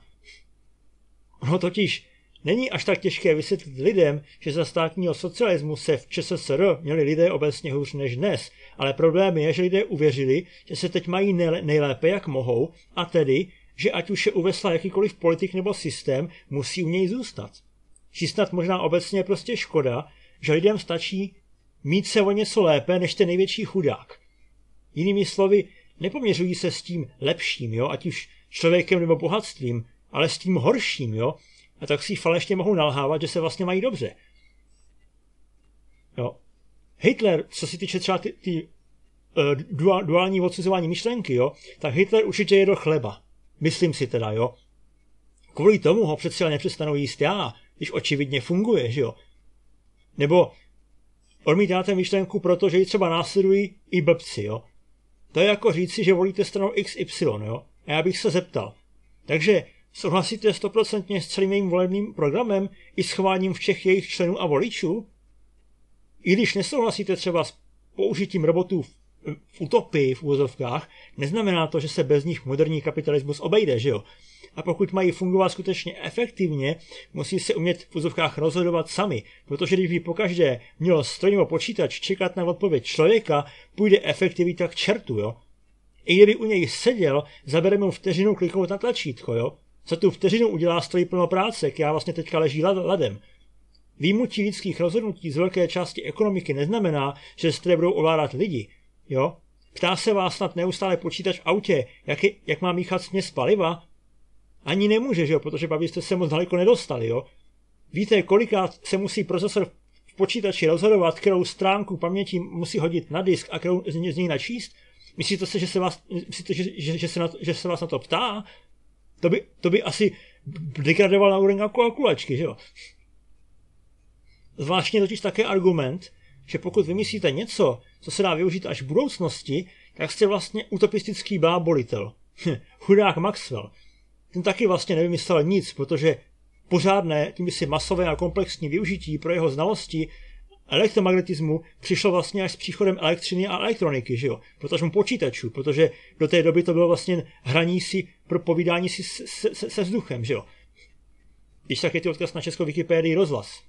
No totiž není až tak těžké vysvětlit lidem, že za státního socialismu se v ČSSR měli lidé obecně hůř než dnes, ale problém je, že lidé uvěřili, že se teď mají nejlépe jak mohou, a tedy, že ať už je uvesla jakýkoliv politik nebo systém, musí u něj zůstat. Či snad možná obecně je prostě škoda, že lidem stačí mít se o něco lépe než ten největší chudák. Jinými slovy, nepoměřují se s tím lepším, jo, ať už člověkem nebo bohatstvím, ale s tím horším, jo, a tak si falešně mohou nalhávat, že se vlastně mají dobře. Jo. Hitler, co se týče třeba duální odsuzování myšlenky, jo, tak Hitler určitě jedl chleba. Myslím si teda, jo. Kvůli tomu ho přece nepřestanu jíst já, když očividně funguje, že jo. Nebo odmítáte myšlenku proto, že ji třeba následují i blbci, jo. To je jako říci, že volíte stranu XY, jo. A já bych se zeptal. Takže souhlasíte 100% s celým jejím volebním programem i s chováním všech jejich členů a voličů? I když nesouhlasíte třeba s použitím robotů v utopii v úvozovkách, neznamená to, že se bez nich moderní kapitalismus obejde, že jo? A pokud mají fungovat skutečně efektivně, musí se umět v úvozovkách rozhodovat sami, protože když by pokaždé mělo stroj nebo počítač čekat na odpověď člověka, půjde efektivita k čertu, jo? I kdyby u něj seděl, zabere mu vteřinu kliknout na tlačítko, jo? Za tu vteřinu udělá stroj plno práce, která vlastně teďka leží ladem. Výjimutí lidských rozhodnutí z velké části ekonomiky neznamená, že stroje budou ovládat lidi, jo? Ptá se vás snad neustále počítač v autě, jak má míchat směs paliva? Ani nemůže, že jo, protože pak byste se moc daleko nedostali, jo? Víte, kolikrát se musí procesor v počítači rozhodovat, kterou stránku paměti musí hodit na disk a kterou z něj načíst? Myslíte si, že se vás na to ptá? To by asi degradoval na úroveň kalkulačky, že jo? Zvláštně totiž také argument, že pokud vymyslíte něco, co se dá využít až v budoucnosti, tak jste vlastně utopistický blábolitel. Chudák Maxwell. Ten taky vlastně nevymyslel nic, protože pořádné, tím si masové a komplexní využití pro jeho znalosti elektromagnetismu přišlo vlastně až s příchodem elektřiny a elektroniky, že jo? Protože mu počítačů, protože do té doby to bylo vlastně hraní si pro povídání si se vzduchem, že jo? Když tak je to odkaz na českou Wikipedii rozhlas.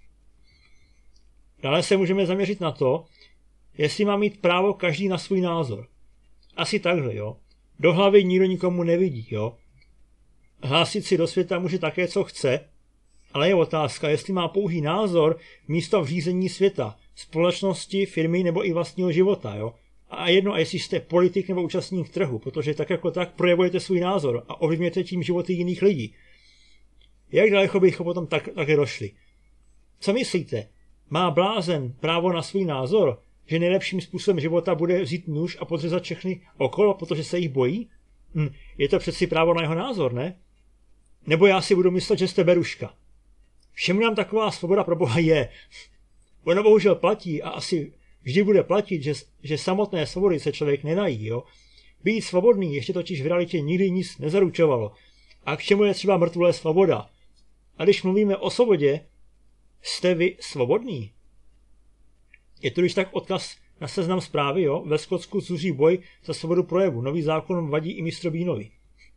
Dále se můžeme zaměřit na to, jestli má mít právo každý na svůj názor. Asi takhle, jo? Do hlavy nikdo nikomu nevidí, jo? Hlásit si do světa může také, co chce, ale je otázka, jestli má pouhý názor místo v řízení světa, společnosti, firmy nebo i vlastního života, jo? A jedno, jestli jste politik nebo účastník trhu, protože tak jako tak projevujete svůj názor a ovlivňujete tím životy jiných lidí. Jak daleko bychom potom také došli? Co myslíte? Má blázen právo na svůj názor, že nejlepším způsobem života bude vzít nůž a podřezat všechny okolo, protože se jich bojí? Je to přeci právo na jeho názor, ne? Nebo já si budu myslet, že jste beruška. Všemu nám taková svoboda pro Boha je. Ono bohužel platí a asi vždy bude platit, že samotné svobody se člověk nenají. Jo? Být svobodný ještě totiž v realitě nikdy nic nezaručovalo. A k čemu je třeba mrtvulé svoboda? A když mluvíme o svobodě, jste vy svobodný? Je tu když tak odkaz na Seznam Zprávy, jo? Ve Skotsku zuří boj za svobodu projevu. Nový zákon vadí i mistru Beanovi.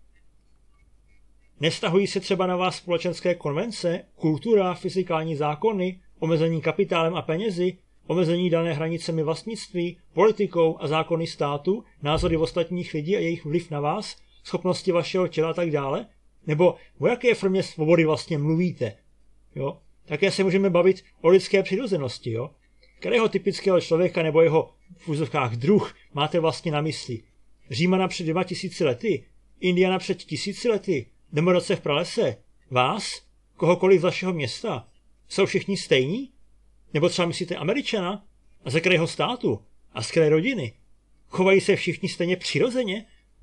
Nestahují se třeba na vás společenské konvence, kultura, fyzikální zákony, omezení kapitálem a penězi, omezení dané hranicemi vlastnictví, politikou a zákony státu, názory ostatních lidí a jejich vliv na vás, schopnosti vašeho těla a tak dále? Nebo o jaké formě svobody vlastně mluvíte? Jo? Také se můžeme bavit o lidské přirozenosti. Jo? Kterého typického člověka nebo jeho v úzovkách druh máte vlastně na mysli? Římana před 2000 lety? Indiana před 1000 lety? Domorodce v pralese? Vás? Kohokoliv z vašeho města? Jsou všichni stejní? Nebo třeba myslíte Američana? A ze kterého státu? A z které rodiny? Chovají se všichni stejně přirozeně?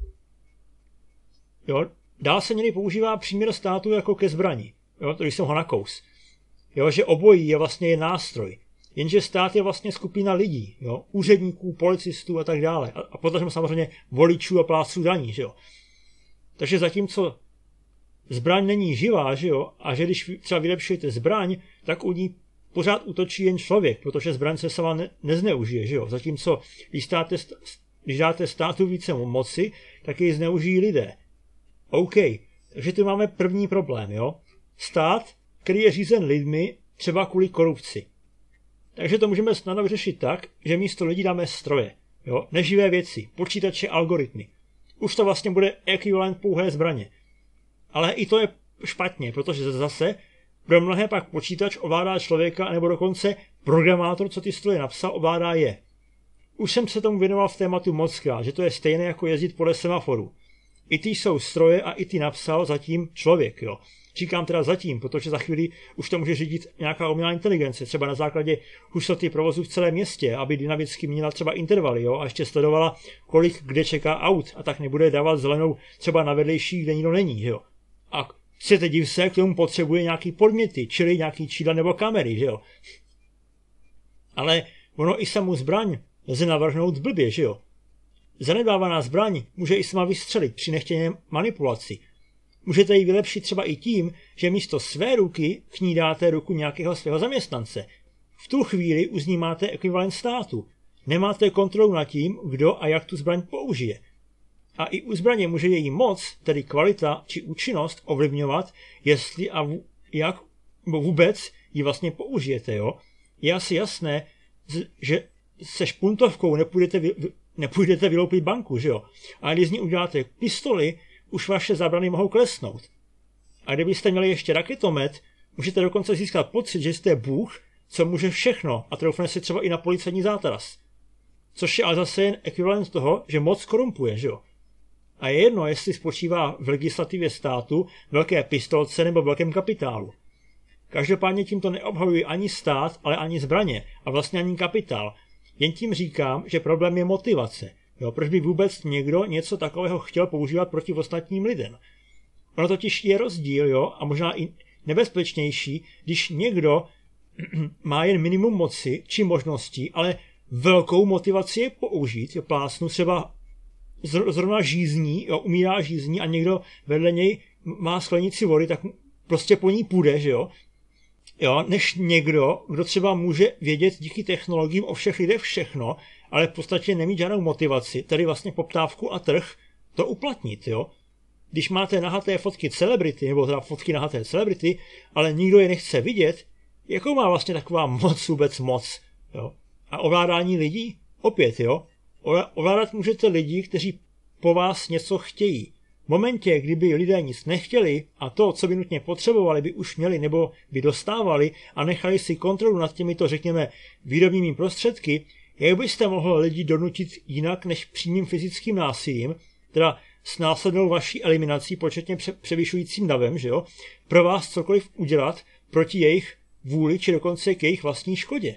Jo? Dál se někdy používá příměr státu jako ke zbrani. Jo? To jsem ho nakous. Jo? Že obojí je vlastně jen nástroj. Jenže stát je vlastně skupina lidí. Jo? Úředníků, policistů a tak dále. A potažmo samozřejmě voličů a plátců daní. Že jo? Takže zatímco zbraň není živá, že jo? A že když třeba vylepšujete zbraň, tak u ní pořád útočí jen člověk, protože zbraň se sama nezneužije, že jo? Zatímco když dáte státu více moci, tak ji zneužijí lidé. OK, takže tu máme první problém, jo? Stát, který je řízen lidmi, třeba kvůli korupci. Takže to můžeme snadno vyřešit tak, že místo lidí dáme stroje, jo? Neživé věci, počítače, algoritmy. Už to vlastně bude ekvivalent pouhé zbraně. Ale i to je špatně, protože zase pro mnohé pak počítač ovládá člověka, nebo dokonce programátor, co ty stroje napsal, ovládá je. Už jsem se tomu věnoval v tématu mockrát, že to je stejné jako jezdit podle semaforu. I ty jsou stroje a i ty napsal zatím člověk, jo. Říkám teda zatím, protože za chvíli už to může řídit nějaká umělá inteligence, třeba na základě hustoty provozu v celém městě, aby dynamicky měla třeba intervaly, jo, a ještě sledovala, kolik kde čeká aut, a tak nebude dávat zelenou třeba na vedlejší, kde nikdo není, jo. A chcete div se, k tomu potřebuje nějaký podměty, čili nějaký čídla nebo kamery, že jo. Ale ono i samou zbraň lze navrhnout blbě, že jo. Zanedbávaná zbraň může i sama vystřelit při nechtěné manipulaci. Můžete ji vylepšit třeba i tím, že místo své ruky k ní dáte ruku nějakého svého zaměstnance. V tu chvíli už z ní máte ekvivalent státu. Nemáte kontrolu nad tím, kdo a jak tu zbraň použije. A i u zbraně může její moc, tedy kvalita či účinnost, ovlivňovat, jestli a jak vůbec ji vlastně použijete. Jo? Je asi jasné, že se špuntovkou nepůjdete vyloupit banku, že jo? A když z ní uděláte pistoli, už vaše zábrany mohou klesnout. A kdybyste měli ještě raketomet, můžete dokonce získat pocit, že jste Bůh, co může všechno, a troufne si třeba i na policejní zátaras. Což je ale zase jen ekvivalent toho, že moc korumpuje, že jo? A je jedno, jestli spočívá v legislativě státu, velké pistolce nebo velkém kapitálu. Každopádně tímto neobhajuji ani stát, ale ani zbraně a vlastně ani kapitál. Jen tím říkám, že problém je motivace. Jo, proč by vůbec někdo něco takového chtěl používat proti ostatním lidem? Ono totiž je rozdíl, jo, a možná i nebezpečnější, když někdo má jen minimum moci či možností, ale velkou motivaci je použít, jo, plásnu třeba zrovna žízní, jo, umírá žízní a někdo vedle něj má sklenici vody, tak prostě po ní půjde, že jo? Jo, než někdo, kdo třeba může vědět díky technologiím o všech lidech všechno, ale v podstatě nemít žádnou motivaci, tedy vlastně poptávku a trh, to uplatnit, jo? Když máte nahaté fotky celebrity, nebo teda fotky nahaté celebrity, ale nikdo je nechce vidět, jakou má vlastně taková moc vůbec moc, jo? A ovládání lidí? Opět, jo? Ovládat můžete lidi, kteří po vás něco chtějí. V momentě, kdyby lidé nic nechtěli a to, co by nutně potřebovali, by už měli nebo by dostávali a nechali si kontrolu nad těmito, řekněme, výrobními prostředky, jak byste mohl lidi donutit jinak než přímým fyzickým násilím, teda s následnou vaší eliminací početně převyšujícím davem, že jo, pro vás cokoliv udělat proti jejich vůli či dokonce k jejich vlastní škodě.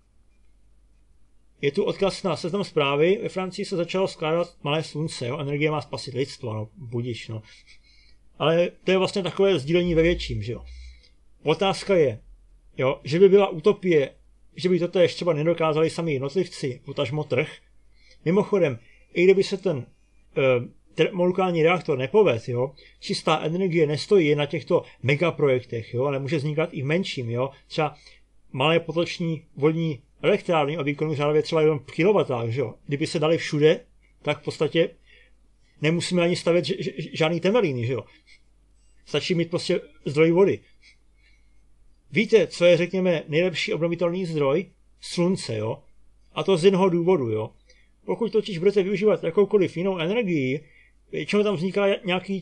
Je tu odkaz na Seznam Zprávy. Ve Francii se začalo skládat malé slunce, jo? Energie má spasit lidstvo, no, budiš, no. Ale to je vlastně takové sdílení ve větším, že jo. Otázka je, jo, že by byla utopie, že by toto ještě třeba nedokázali sami jednotlivci, potažmo trh. Mimochodem, i kdyby se ten termomolekulární reaktor nepovedl, jo, čistá energie nestojí jen na těchto megaprojektech, jo, ale může vznikat i v menším. Jo. Třeba malé potoční vodní elektrárny o výkonu řádově třeba jenom v kilovatách. Že jo. Kdyby se dali všude, tak v podstatě nemusíme ani stavět žádný temelíny. Že jo. Stačí mít prostě zdroj vody. Víte, co je, řekněme, nejlepší obnovitelný zdroj? Slunce, jo. A to z jednoho důvodu, jo. Pokud totiž budete využívat jakoukoliv jinou energii, většinou tam vzniká nějaký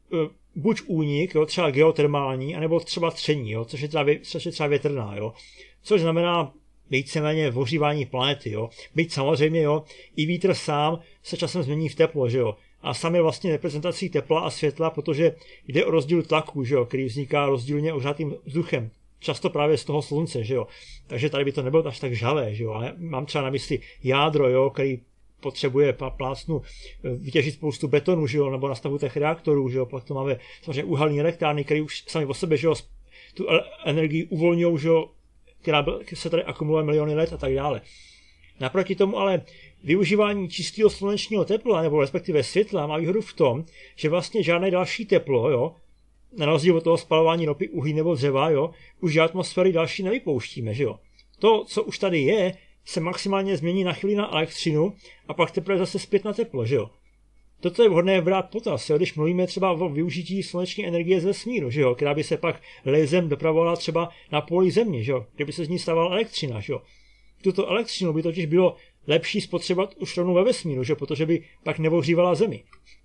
buď únik, jo, třeba geotermální, anebo třeba tření, jo, což je třeba větrná, jo. Což znamená víceméně ohřívání planety, jo. Byť samozřejmě, jo, i vítr sám se časem změní v teplo, že jo. A sám je vlastně reprezentací tepla a světla, protože jde o rozdíl tlaku, že jo, který vzniká rozdílně ohřátým vzduchem. Často právě z toho slunce, že jo. Takže tady by to nebylo až tak žhavé, že jo. Ale mám třeba na mysli jádro, jo, který potřebuje plácnu vytěžit spoustu betonu, že jo, nebo na stavu těch reaktorů, že jo. Pak to máme samozřejmě uhelné elektrárny, které už sami o sebe, že jo, tu energii uvolňují, že jo, která se tady akumuluje miliony let a tak dále. Naproti tomu ale využívání čistého slunečního tepla, nebo respektive světla, má výhodu v tom, že vlastně žádné další teplo, jo, na rozdíl od toho spalování ropy, uhlí nebo dřeva, jo, už do atmosféry další nevypouštíme, že jo. To, co už tady je, se maximálně změní na chvíli na elektřinu a pak teprve zase zpět na teplo, že jo. Toto je vhodné brát potaz, jo, když mluvíme třeba o využití sluneční energie z vesmíru, že jo, která by se pak laserem dopravovala třeba na poli Země, že jo, kde by se z ní stávala elektřina, že jo. Tuto elektřinu by totiž bylo lepší spotřebovat už rovnou ve vesmíru, že jo, protože by pak neohřívala Zemi.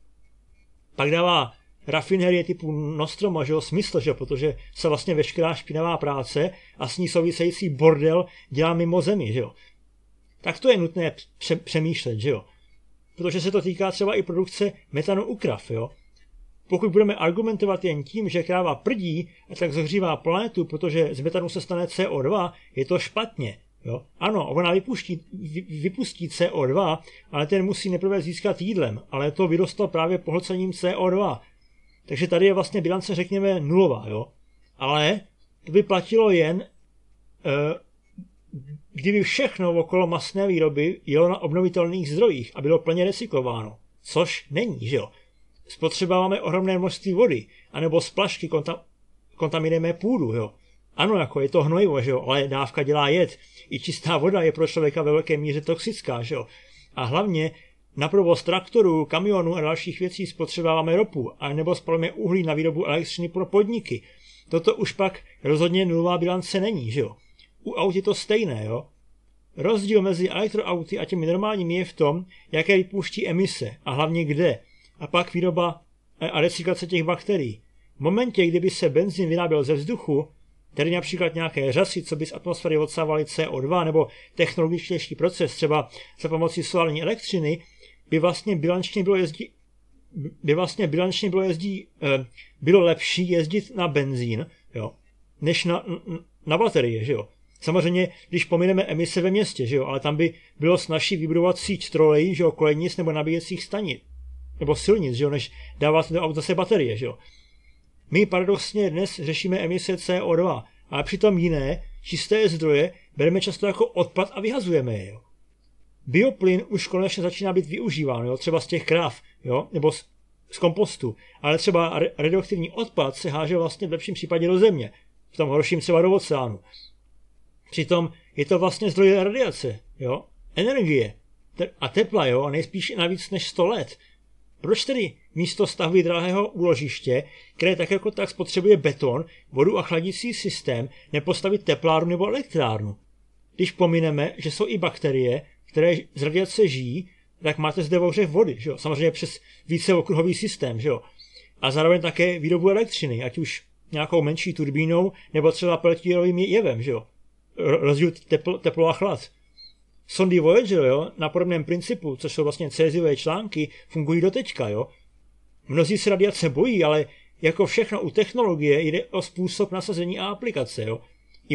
Pak dává rafinérie typu Nostroma, že jo, smysl, že jo, protože se vlastně veškerá špinavá práce a s ní související bordel dělá mimo Zemi, že jo. Tak to je nutné přemýšlet, že jo. Protože se to týká třeba i produkce metanu u krav, jo. Pokud budeme argumentovat jen tím, že kráva prdí a tak zahřívá planetu, protože z metanu se stane CO2, je to špatně. Jo? Ano, ona vypustí CO2, ale ten musí nejprve získat jídlem, ale to vyrostlo právě pohlcením CO2. Takže tady je vlastně bilance, řekněme, nulová. Jo? Ale to by platilo jen, kdyby všechno okolo masné výroby jelo na obnovitelných zdrojích a bylo plně recyklováno. Což není, že jo. Spotřebáváme ohromné množství vody, anebo z plašky kontaminujeme půdu, jo. Ano, jako je to hnojivo, že jo, ale dávka dělá jed. I čistá voda je pro člověka ve velké míře toxická, že jo. A hlavně na provoz traktorů, kamionů a dalších věcí spotřebáváme ropu, a nebo spalujeme uhlí na výrobu elektřiny pro podniky. Toto už pak rozhodně nulová bilance není, že jo. U aut je to stejné, jo. Rozdíl mezi elektroauty a těmi normálními je v tom, jaké vypouští emise a hlavně kde. A pak výroba a recyklace těch bakterií. V momentě, kdyby se benzín vyráběl ze vzduchu, tedy například nějaké řasy, co by z atmosféry odsávaly CO2, nebo technologičtější proces, třeba za pomocí solární elektřiny, by vlastně bilančně bylo lepší jezdit na benzín, jo, než na baterie, že jo. Samozřejmě, když pomineme emise ve městě, že jo, ale tam by bylo snazší vybudovat síť trolejí, že jo, kolejnic nebo nabíjecích stanic, nebo silnic, že jo, než dávat do aut zase baterie, že jo. My paradoxně dnes řešíme emise CO2, ale přitom jiné, čisté zdroje bereme často jako odpad a vyhazujeme je, jo. Bioplyn už konečně začíná být využíván, jo, třeba z těch kráv, jo, nebo z kompostu, ale třeba radioaktivní odpad se háže vlastně v lepším případě do země, v tom horším třeba do oceánu. Přitom je to vlastně zdroj radiace, jo, energie a tepla, jo, a nejspíš navíc než 100 let. Proč tedy místo stavby drahého úložiště, které tak jako tak spotřebuje beton, vodu a chladicí systém, nepostavit teplárnu nebo elektrárnu? Když pomineme, že jsou i bakterie, které z radiace žijí, tak máte zde ohřev vody, že jo? Samozřejmě přes víceokruhový systém, že jo? A zároveň také výrobu elektřiny, ať už nějakou menší turbínou, nebo třeba peltírovým jevem, že jo? Rozdíl teplo a chlad. Sondy Voyager, jo, na podobném principu, což jsou vlastně céziové články, fungují doteďka, jo. Mnozí se radiace bojí, ale jako všechno u technologie jde o způsob nasazení a aplikace, jo.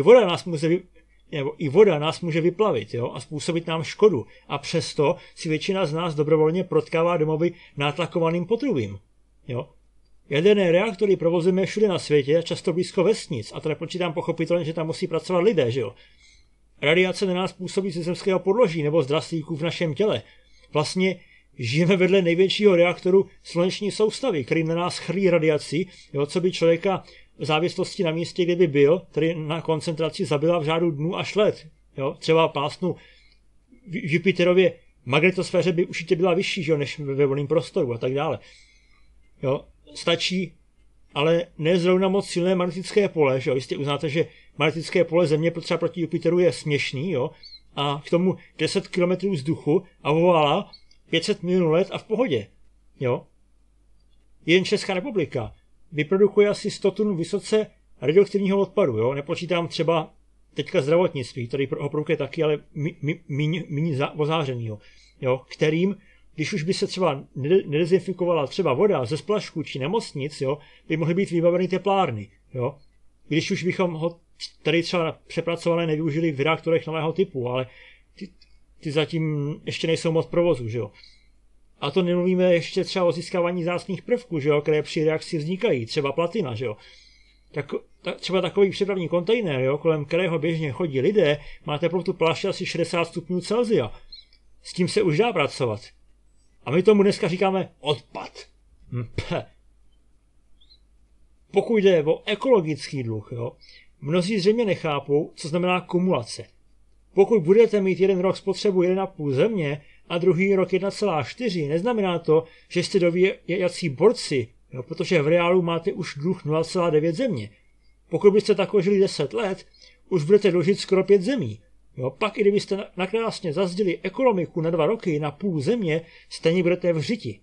I voda nás může vyplavit, jo, a způsobit nám škodu. A přesto si většina z nás dobrovolně protkává domovy nátlakovaným potrubím, jo. Jaderné reaktory provozujeme všude na světě, často blízko vesnic, a to nepočítám pochopitelně, že tam musí pracovat lidé, že jo. radiace na nás působí ze zemského podloží nebo z draslíků v našem těle. Vlastně žijeme vedle největšího reaktoru sluneční soustavy, který na nás chrlí radiaci, jo, co by člověka v závislosti na místě, kde by byl, tedy na koncentraci zabila v řádu dnů až let. Jo. Třeba pásnu v Jupiterově magnetosféře by určitě byla vyšší, že jo, než ve volném prostoru a tak dále. Jo. Stačí ale ne zrovna moc silné magnetické pole, že jo. Jistě uznáte, že magnetické pole Země třeba proti Jupiteru je směšný, jo, a k tomu 10 km vzduchu a volala 500 milionů let a v pohodě. Jo. Jen Česká republika vyprodukuje asi 100 tun vysoce radioaktivního odpadu. Jo. Nepočítám třeba teďka zdravotnictví, který ho produkuje taky, ale méně ozářenýho. Jo. Kterým, když už by se třeba nedezinfikovala třeba voda ze splašku či nemocnic, jo, by mohly být vybaveny teplárny. Jo. Když už bychom ho tady třeba přepracované nevyužili v reaktorech nového typu, ale ty zatím ještě nejsou moc provozu, že jo. A to nemluvíme ještě třeba o získávání vzácných prvků, že jo, které při reakci vznikají, třeba platina, že jo. Třeba takový přepravní kontejner, jo, kolem kterého běžně chodí lidé, má teplotu pláště asi 60 stupňů Celsia. S tím se už dá pracovat. A my tomu dneska říkáme odpad. Pokud jde o ekologický dluh, jo, mnozí zřejmě nechápou, co znamená kumulace. Pokud budete mít jeden rok spotřebu 1,5 Země a druhý rok 1,4, neznamená to, že jste dovějací borci, jo, protože v reálu máte už dluh 0,9 Země. Pokud byste takhle žili 10 let, už budete dlužit skoro 5 zemí. Jo, pak i kdybyste nakrásně zazděli ekonomiku na 2 roky na půl Země, stejně budete v řiti.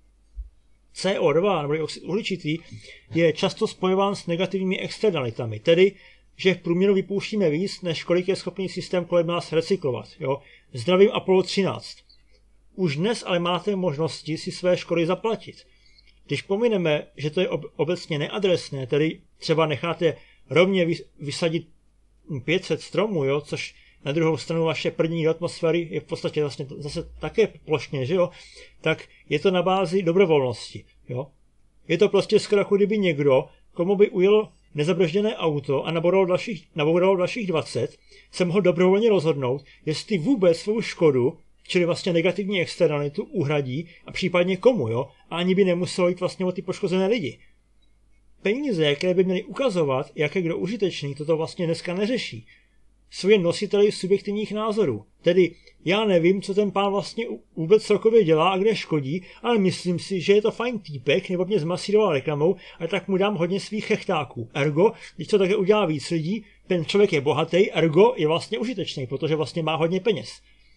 CO2, nebo oxid uhličitý, je často spojován s negativními externalitami, tedy že v průměru vypouštíme víc, než kolik je schopný systém kolem nás recyklovat. Jo? Zdravím Apollo 13. Už dnes ale máte možnosti si své škody zaplatit. Když pomineme, že to je obecně neadresné, tedy třeba necháte rovně vysadit 500 stromů, jo? Což na druhou stranu vaše první do atmosféry je v podstatě vlastně zase také plošně, že jo? Tak je to na bázi dobrovolnosti. Jo? Je to prostě skoro jako kdyby někdo, komu by ujelo nezabržděné auto a naboural dalších 20, se mohl dobrovolně rozhodnout, jestli vůbec svou škodu, čili vlastně negativní externalitu, uhradí a případně komu, jo? A ani by nemuselo jít vlastně o ty poškozené lidi. Peníze, které by měly ukazovat, jak je kdo užitečný, toto vlastně dneska neřeší. Jsou jen nositeli subjektivních názorů. Tedy já nevím, co ten pán vlastně vůbec celkově dělá a kde škodí, ale myslím si, že je to fajn týpek, nebo mě zmasíroval reklamou, a tak mu dám hodně svých chechtáků. Ergo, když to také udělá víc lidí, ten člověk je bohatý, ergo je vlastně užitečný, protože vlastně má hodně peněz.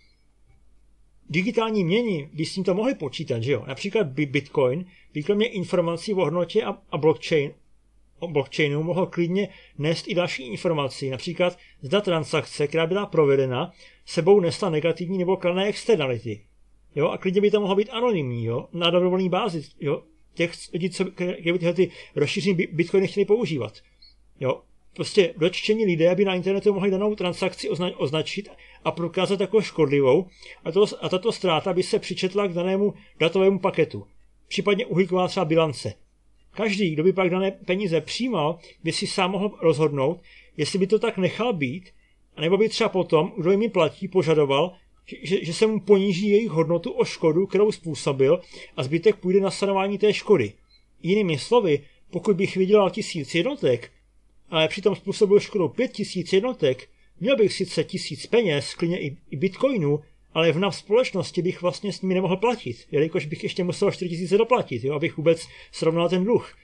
Digitální měny by s tím to mohli počítat, že jo? Například Bitcoin, kromě informací o hodnotě a blockchainu mohl klidně nést i další informaci, například zda transakce, která byla provedena, sebou nesla negativní nebo kladné externality. Jo? A klidně by to mohlo být anonymní, jo? Na dobrovolné bázi, jo? Těch lidí, kteří by tyhle rozšířené bitcoiny chtěli používat. Jo? Prostě dotčení lidé by na internetu mohli danou transakci označit a prokázat jako škodlivou a tato ztráta by se přičetla k danému datovému paketu. Případně uhlíková třeba bilance. Každý, kdo by pak dané peníze přijímal, by si sám mohl rozhodnout, jestli by to tak nechal být, anebo by třeba potom, kdo jim platí, požadoval, že se mu poníží jejich hodnotu o škodu, kterou způsobil, a zbytek půjde na sanování té škody. Jinými slovy, pokud bych vydělal 1000 jednotek, ale přitom způsobil škodu 5000 jednotek, měl bych sice 1000 peněz, klidně i bitcoinů, ale v NAV společnosti bych vlastně s nimi nemohl platit, jelikož bych ještě musel 4000 doplatit, jo, abych vůbec srovnal ten dluh.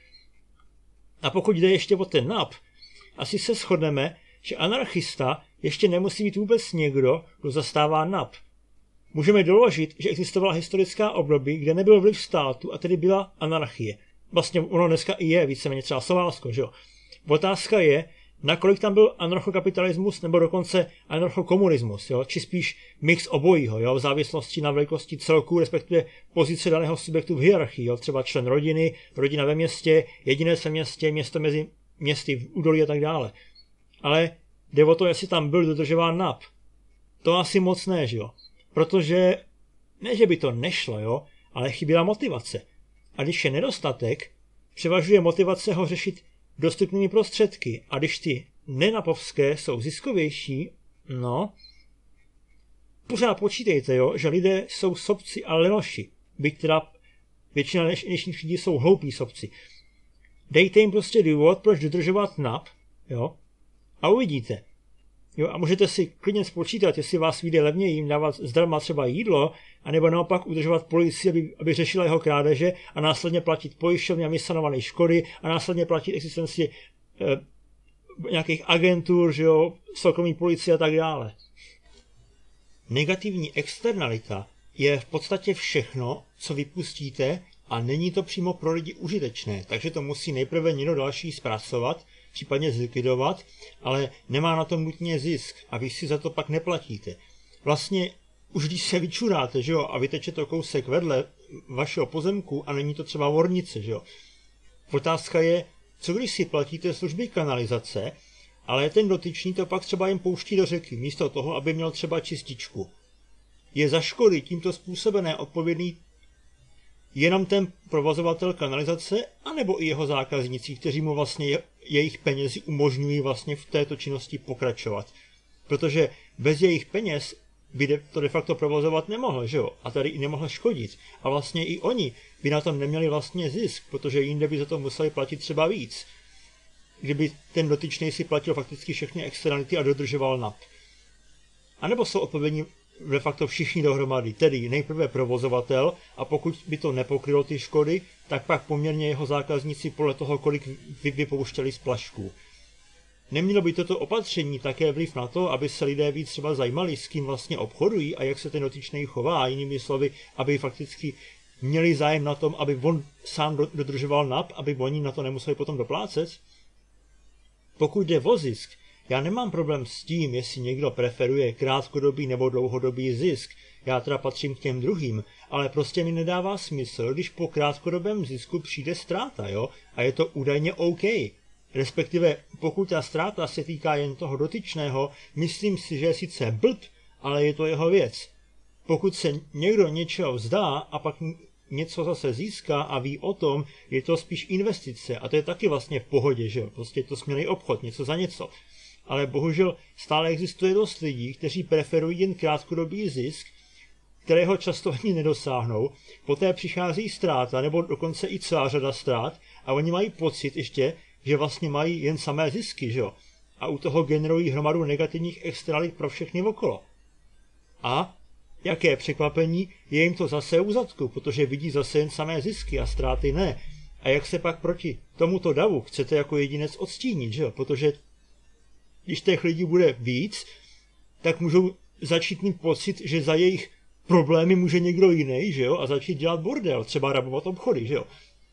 A pokud jde ještě o ten NAV, asi se shodneme, že anarchista ještě nemusí být vůbec někdo, kdo zastává NAV. Můžeme doložit, že existovala historická období, kde nebyl vliv státu a tedy byla anarchie. Vlastně ono dneska i je víceméně třeba Somálsko, že jo. Otázka je, nakolik tam byl anarchokapitalismus nebo dokonce anarchokomunismus, jo? Či spíš mix obojího, jo? V závislosti na velikosti celku, respektive pozice daného subjektu v hierarchii, jo? Třeba člen rodiny, rodina ve městě, jedinec ve městě, město mezi městy v údolí a tak dále. Ale jde o to, jestli tam byl dodržován NAP. To asi moc ne, že jo? Protože ne, že by to nešlo, jo? Ale chyběla motivace. A když je nedostatek, převažuje motivace ho řešit dostupnými prostředky, a když ty nenapovské jsou ziskovější, No, pořád počítejte, jo, že lidé jsou sobci a lenoši, byť teda většina dnešních lidí jsou hloupí sobci. Dejte jim prostě důvod, proč dodržovat NAP, jo, a uvidíte. Jo, a můžete si klidně spočítat, jestli vás vyjde levněji jim dávat zdarma třeba jídlo, anebo naopak udržovat policii, aby řešila jeho krádeže a následně platit pojišťovny a sanované škody a následně platit existenci nějakých agentur, že jo, soukromí policie a tak dále. Negativní externalita je v podstatě všechno, co vypustíte a není to přímo pro lidi užitečné, takže to musí nejprve někdo další zpracovat, případně zlikvidovat, ale nemá na tom nutně zisk a vy si za to pak neplatíte. Vlastně už když se vyčuráte, že jo, a vyteče to kousek vedle vašeho pozemku a není to třeba ornice, že jo. Otázka je, co když si platíte služby kanalizace, ale ten dotyčný to pak třeba jen pouští do řeky, místo toho, aby měl třeba čističku. Je za škody tímto způsobené odpovědný jenom ten provozovatel kanalizace, anebo i jeho zákazníci, kteří mu vlastně jejich penězi umožňují vlastně v této činnosti pokračovat. Protože bez jejich peněz by to de facto provozovat nemohl, že jo? A tady i nemohl škodit. A vlastně i oni by na tom neměli vlastně zisk, protože jinde by za to museli platit třeba víc. Kdyby ten dotyčný si platil fakticky všechny externality a dodržoval NAP. A nebo jsou odpovědní de facto všichni dohromady, tedy nejprve provozovatel a pokud by to nepokrylo ty škody, tak pak poměrně jeho zákazníci podle toho, kolik vypouštěli z plašků. Nemělo by toto opatření také vliv na to, aby se lidé víc třeba zajímali, s kým vlastně obchodují a jak se ten dotyčný chová, a jinými slovy, aby fakticky měli zájem na tom, aby on sám dodržoval NAP, aby oni na to nemuseli potom doplácet? Pokud jde o zisk, já nemám problém s tím, jestli někdo preferuje krátkodobý nebo dlouhodobý zisk. Já teda patřím k těm druhým, ale prostě mi nedává smysl, když po krátkodobém zisku přijde ztráta, jo? A je to údajně OK. Respektive, pokud ta ztráta se týká jen toho dotyčného, myslím si, že je sice blb, ale je to jeho věc. Pokud se někdo něčeho vzdá a pak něco zase získá a ví o tom, je to spíš investice a to je taky vlastně v pohodě, že jo? Prostě je to směnný obchod, něco za něco. Ale bohužel stále existuje dost lidí, kteří preferují jen krátkodobý zisk, kterého často ani nedosáhnou, poté přichází ztráta, nebo dokonce i celá řada ztrát, a oni mají pocit ještě, že vlastně mají jen samé zisky, že jo? A u toho generují hromadu negativních externalit pro všechny okolo. A jaké překvapení, je jim to zase u zadku, protože vidí zase jen samé zisky a ztráty ne. A jak se pak proti tomuto davu chcete jako jedinec odstínit, že jo? Protože když těch lidí bude víc, tak můžou začít mít pocit, že za jejich problémy může někdo jiný, že jo, a začít dělat bordel, třeba rabovat obchody, že jo.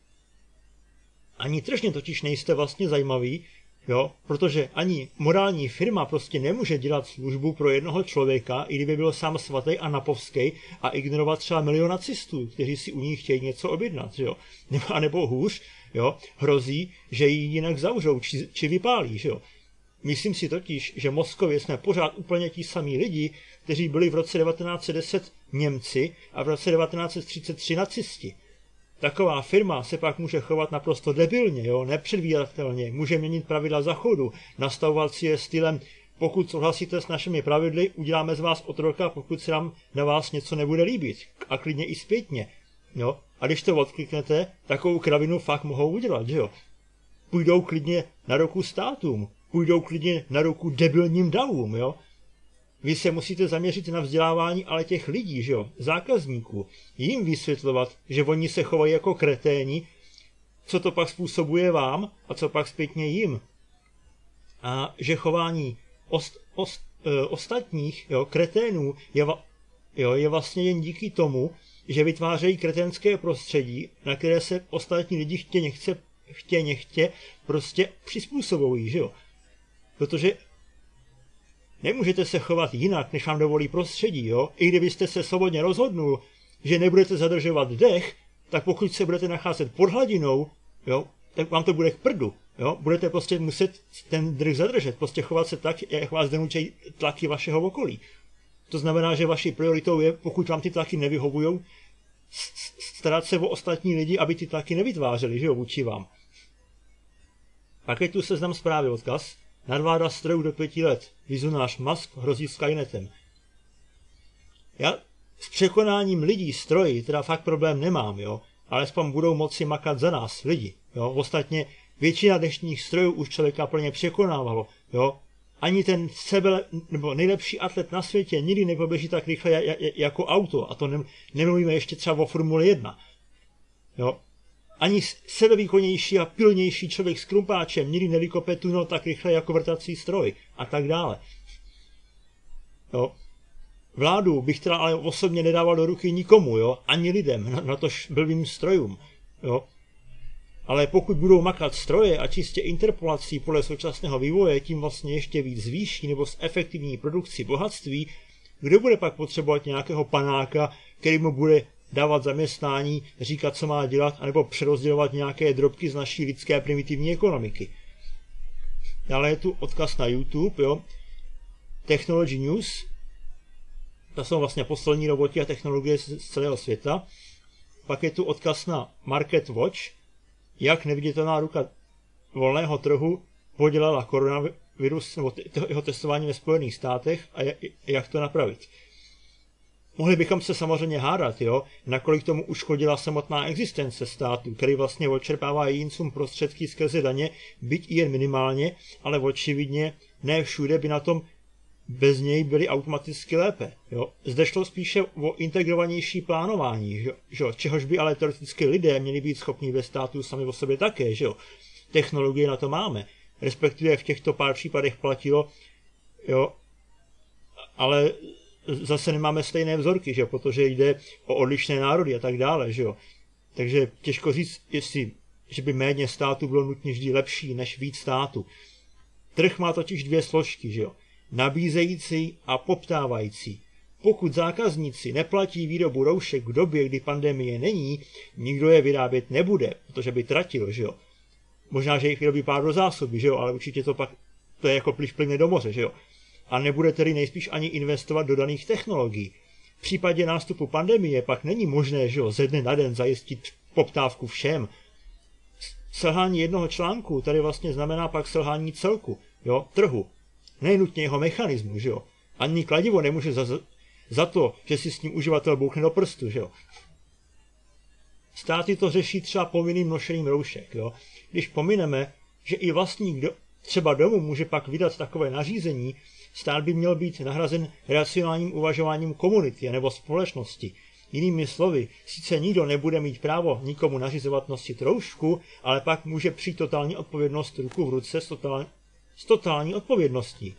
Ani tržně totiž nejste vlastně zajímaví, jo, protože ani morální firma prostě nemůže dělat službu pro jednoho člověka, i kdyby byl sám svatý a napovský a ignorovat třeba milion nacistů, kteří si u nich chtějí něco objednat, že jo. Nebo hůř, jo, hrozí, že ji jinak zavřou, či vypálí, že jo. Myslím si totiž, že v Moskvě jsme pořád úplně ti samí lidi, kteří byli v roce 1910 Němci a v roce 1933 nacisti. Taková firma se pak může chovat naprosto debilně, jo, nepředvídatelně, může měnit pravidla zachodu, nastavovat si je stylem, pokud souhlasíte s našimi pravidly, uděláme z vás otroka, pokud se nám na vás něco nebude líbit, a klidně i zpětně. Jo. A když to odkliknete, takovou kravinu fakt mohou udělat, že jo. Půjdou klidně na ruku státům, půjdou klidně na ruku debilním davům, jo. Vy se musíte zaměřit na vzdělávání ale těch lidí, že jo, zákazníků, jim vysvětlovat, že oni se chovají jako kreténi, co to pak způsobuje vám a co pak zpětně jim. A že chování ostatních, jo, kreténů je vlastně jen díky tomu, že vytvářejí kreténské prostředí, na které se ostatní lidi chtě nechtě prostě přizpůsobují, že jo. Protože nemůžete se chovat jinak, než vám dovolí prostředí, jo? I kdybyste se svobodně rozhodnul, že nebudete zadržovat dech, tak pokud se budete nacházet pod hladinou, jo, tak vám to bude k prdu, jo? Budete prostě muset ten dech zadržet, prostě chovat se tak, jak vás donučí tlaky vašeho okolí. To znamená, že vaší prioritou je, pokud vám ty tlaky nevyhovujou, starat se o ostatní lidi, aby ty tlaky nevytvářeli, že jo, vůči vám. Pak je tu seznam zprávy odkaz, Nadvláda strojů do 5 let. Vizionář Musk hrozí Skynetem. Já s překonáním lidí stroji teda fakt problém nemám, jo. Alespoň budou moci makat za nás lidi, jo. Ostatně většina dnešních strojů už člověka plně překonávalo, jo. Ani ten nebo nejlepší atlet na světě nikdy nepoběží tak rychle jako auto. A to nemluvíme ještě třeba o Formule 1. Jo. Ani sebevýkonnější a pilnější člověk s krumpáčem nikdy nevykope tunel tak rychle jako vrtací stroj. A tak dále. Jo. Vládu bych teda ale osobně nedával do ruky nikomu, jo. Ani lidem, natož blbým strojům. Jo. Ale pokud budou makat stroje a čistě interpolací podle současného vývoje tím vlastně ještě víc zvýší nebo s efektivní produkcí bohatství, kdo bude pak potřebovat nějakého panáka, který mu bude dávat zaměstnání, říkat, co má dělat, anebo přerozdělovat nějaké drobky z naší lidské primitivní ekonomiky. Dále je tu odkaz na YouTube, jo. Technology News, to jsou vlastně poslední roboti a technologie z celého světa. Pak je tu odkaz na Market Watch, jak neviditelná ruka volného trhu podělala koronavirus nebo jeho testování ve Spojených státech a jak to napravit. Mohli bychom se samozřejmě hádat, jo, nakolik tomu uškodila samotná existence státu, který vlastně odčerpává jedincům prostředky skrze daně, byť i jen minimálně, ale očividně ne všude by na tom bez něj byly automaticky lépe. Jo. Zde šlo spíše o integrovanější plánování, že? Čehož by ale teoreticky lidé měli být schopni ve státu sami o sobě také. Že? Technologie na to máme, respektive v těchto pár případech platilo, jo, ale zase nemáme stejné vzorky, že? Protože jde o odlišné národy a tak dále. Že? Takže těžko říct, že by méně států bylo nutně vždy lepší než víc států. Trh má totiž dvě složky, že jo? Nabízející a poptávající. Pokud zákazníci neplatí výrobu roušek v době, kdy pandemie není, nikdo je vyrábět nebude, protože by tratil, že jo. Možná, že jich vyrobí pár do zásoby, že jo, ale určitě to je jako plyne do moře, že jo. A nebude tedy nejspíš ani investovat do daných technologií. V případě nástupu pandemie pak není možné, že jo, ze dne na den zajistit poptávku všem. Selhání jednoho článku tady vlastně znamená pak selhání celku, jo, trhu. Nejnutně jeho mechanismu, že jo. Ani kladivo nemůže za to, že si s ním uživatel bouchne do prstu, že jo. Státy to řeší třeba povinným nošením roušek, jo. Když pomineme, že i vlastník třeba domu může pak vydat takové nařízení, stát by měl být nahrazen racionálním uvažováním komunity nebo společnosti. Jinými slovy, sice nikdo nebude mít právo nikomu nařizovat nosit roušku, ale pak může přijít totální odpovědnost ruku v ruce s totální odpovědností.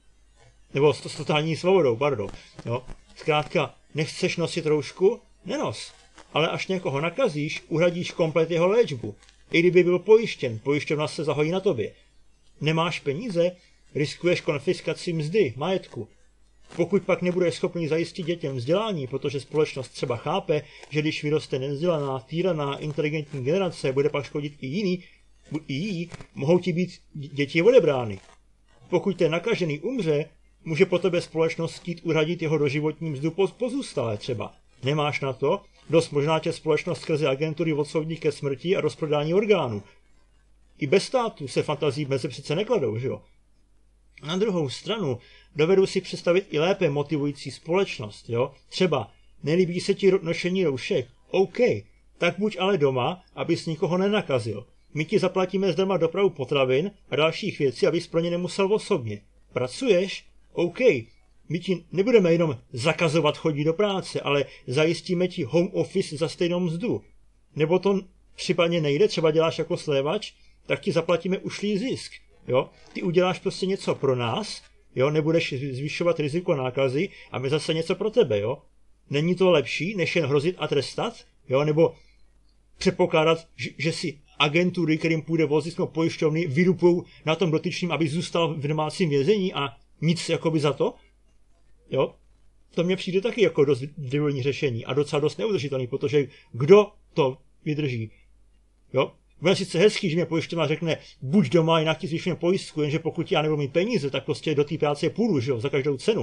Nebo s totální svobodou, pardon. Jo. Zkrátka, nechceš nosit roušku? Nenos. Ale až někoho nakazíš, uhradíš komplet jeho léčbu. I kdyby byl pojištěn, pojišťovna se zahojí na tobě. Nemáš peníze? Riskuješ konfiskaci mzdy, majetku. Pokud pak nebudeš schopný zajistit dětem vzdělání, protože společnost třeba chápe, že když vyroste nevzdělaná, týraná, inteligentní generace, bude pak škodit i jí, mohou ti být děti odebrány. Pokud ten nakažený umře, může po tebe společnost chtít uhradit jeho doživotní mzdu pozůstalé třeba. Nemáš na to? Dost možná tě společnost skrze agentury odsoudí ke smrti a rozprodání orgánů. I bez státu se fantazí meze přece nekladou, že jo? Na druhou stranu dovedu si představit i lépe motivující společnost, jo? Třeba nelíbí se ti nošení roušek? OK, tak buď ale doma, abys nikoho nenakazil. My ti zaplatíme zdarma dopravu potravin a dalších věcí, abys pro ně nemusel osobně. Pracuješ? OK, my ti nebudeme jenom zakazovat chodit do práce, ale zajistíme ti home office za stejnou mzdu. Nebo to případně nejde, třeba děláš jako slévač, tak ti zaplatíme ušlý zisk. Jo? Ty uděláš prostě něco pro nás, jo? Nebudeš zvyšovat riziko nákazy a my zase něco pro tebe. Jo? Není to lepší, než jen hrozit a trestat? Jo? Nebo předpokládat, že si agentury, kterým půjde vozit nebo pojišťovny, vyrupou na tom dotyčným, aby zůstal v domácím vězení a nic jakoby za to? Jo? To mně přijde taky jako dost debilní řešení a docela dost neudržitelný, protože kdo to vydrží? Jo? Bude sice hezký, že mě pojišťovna řekne, buď doma, jinak ti zvyšujeme pojistku, jenže pokud já nebudu mít peníze, tak prostě do té práce půjdu, že jo, za každou cenu.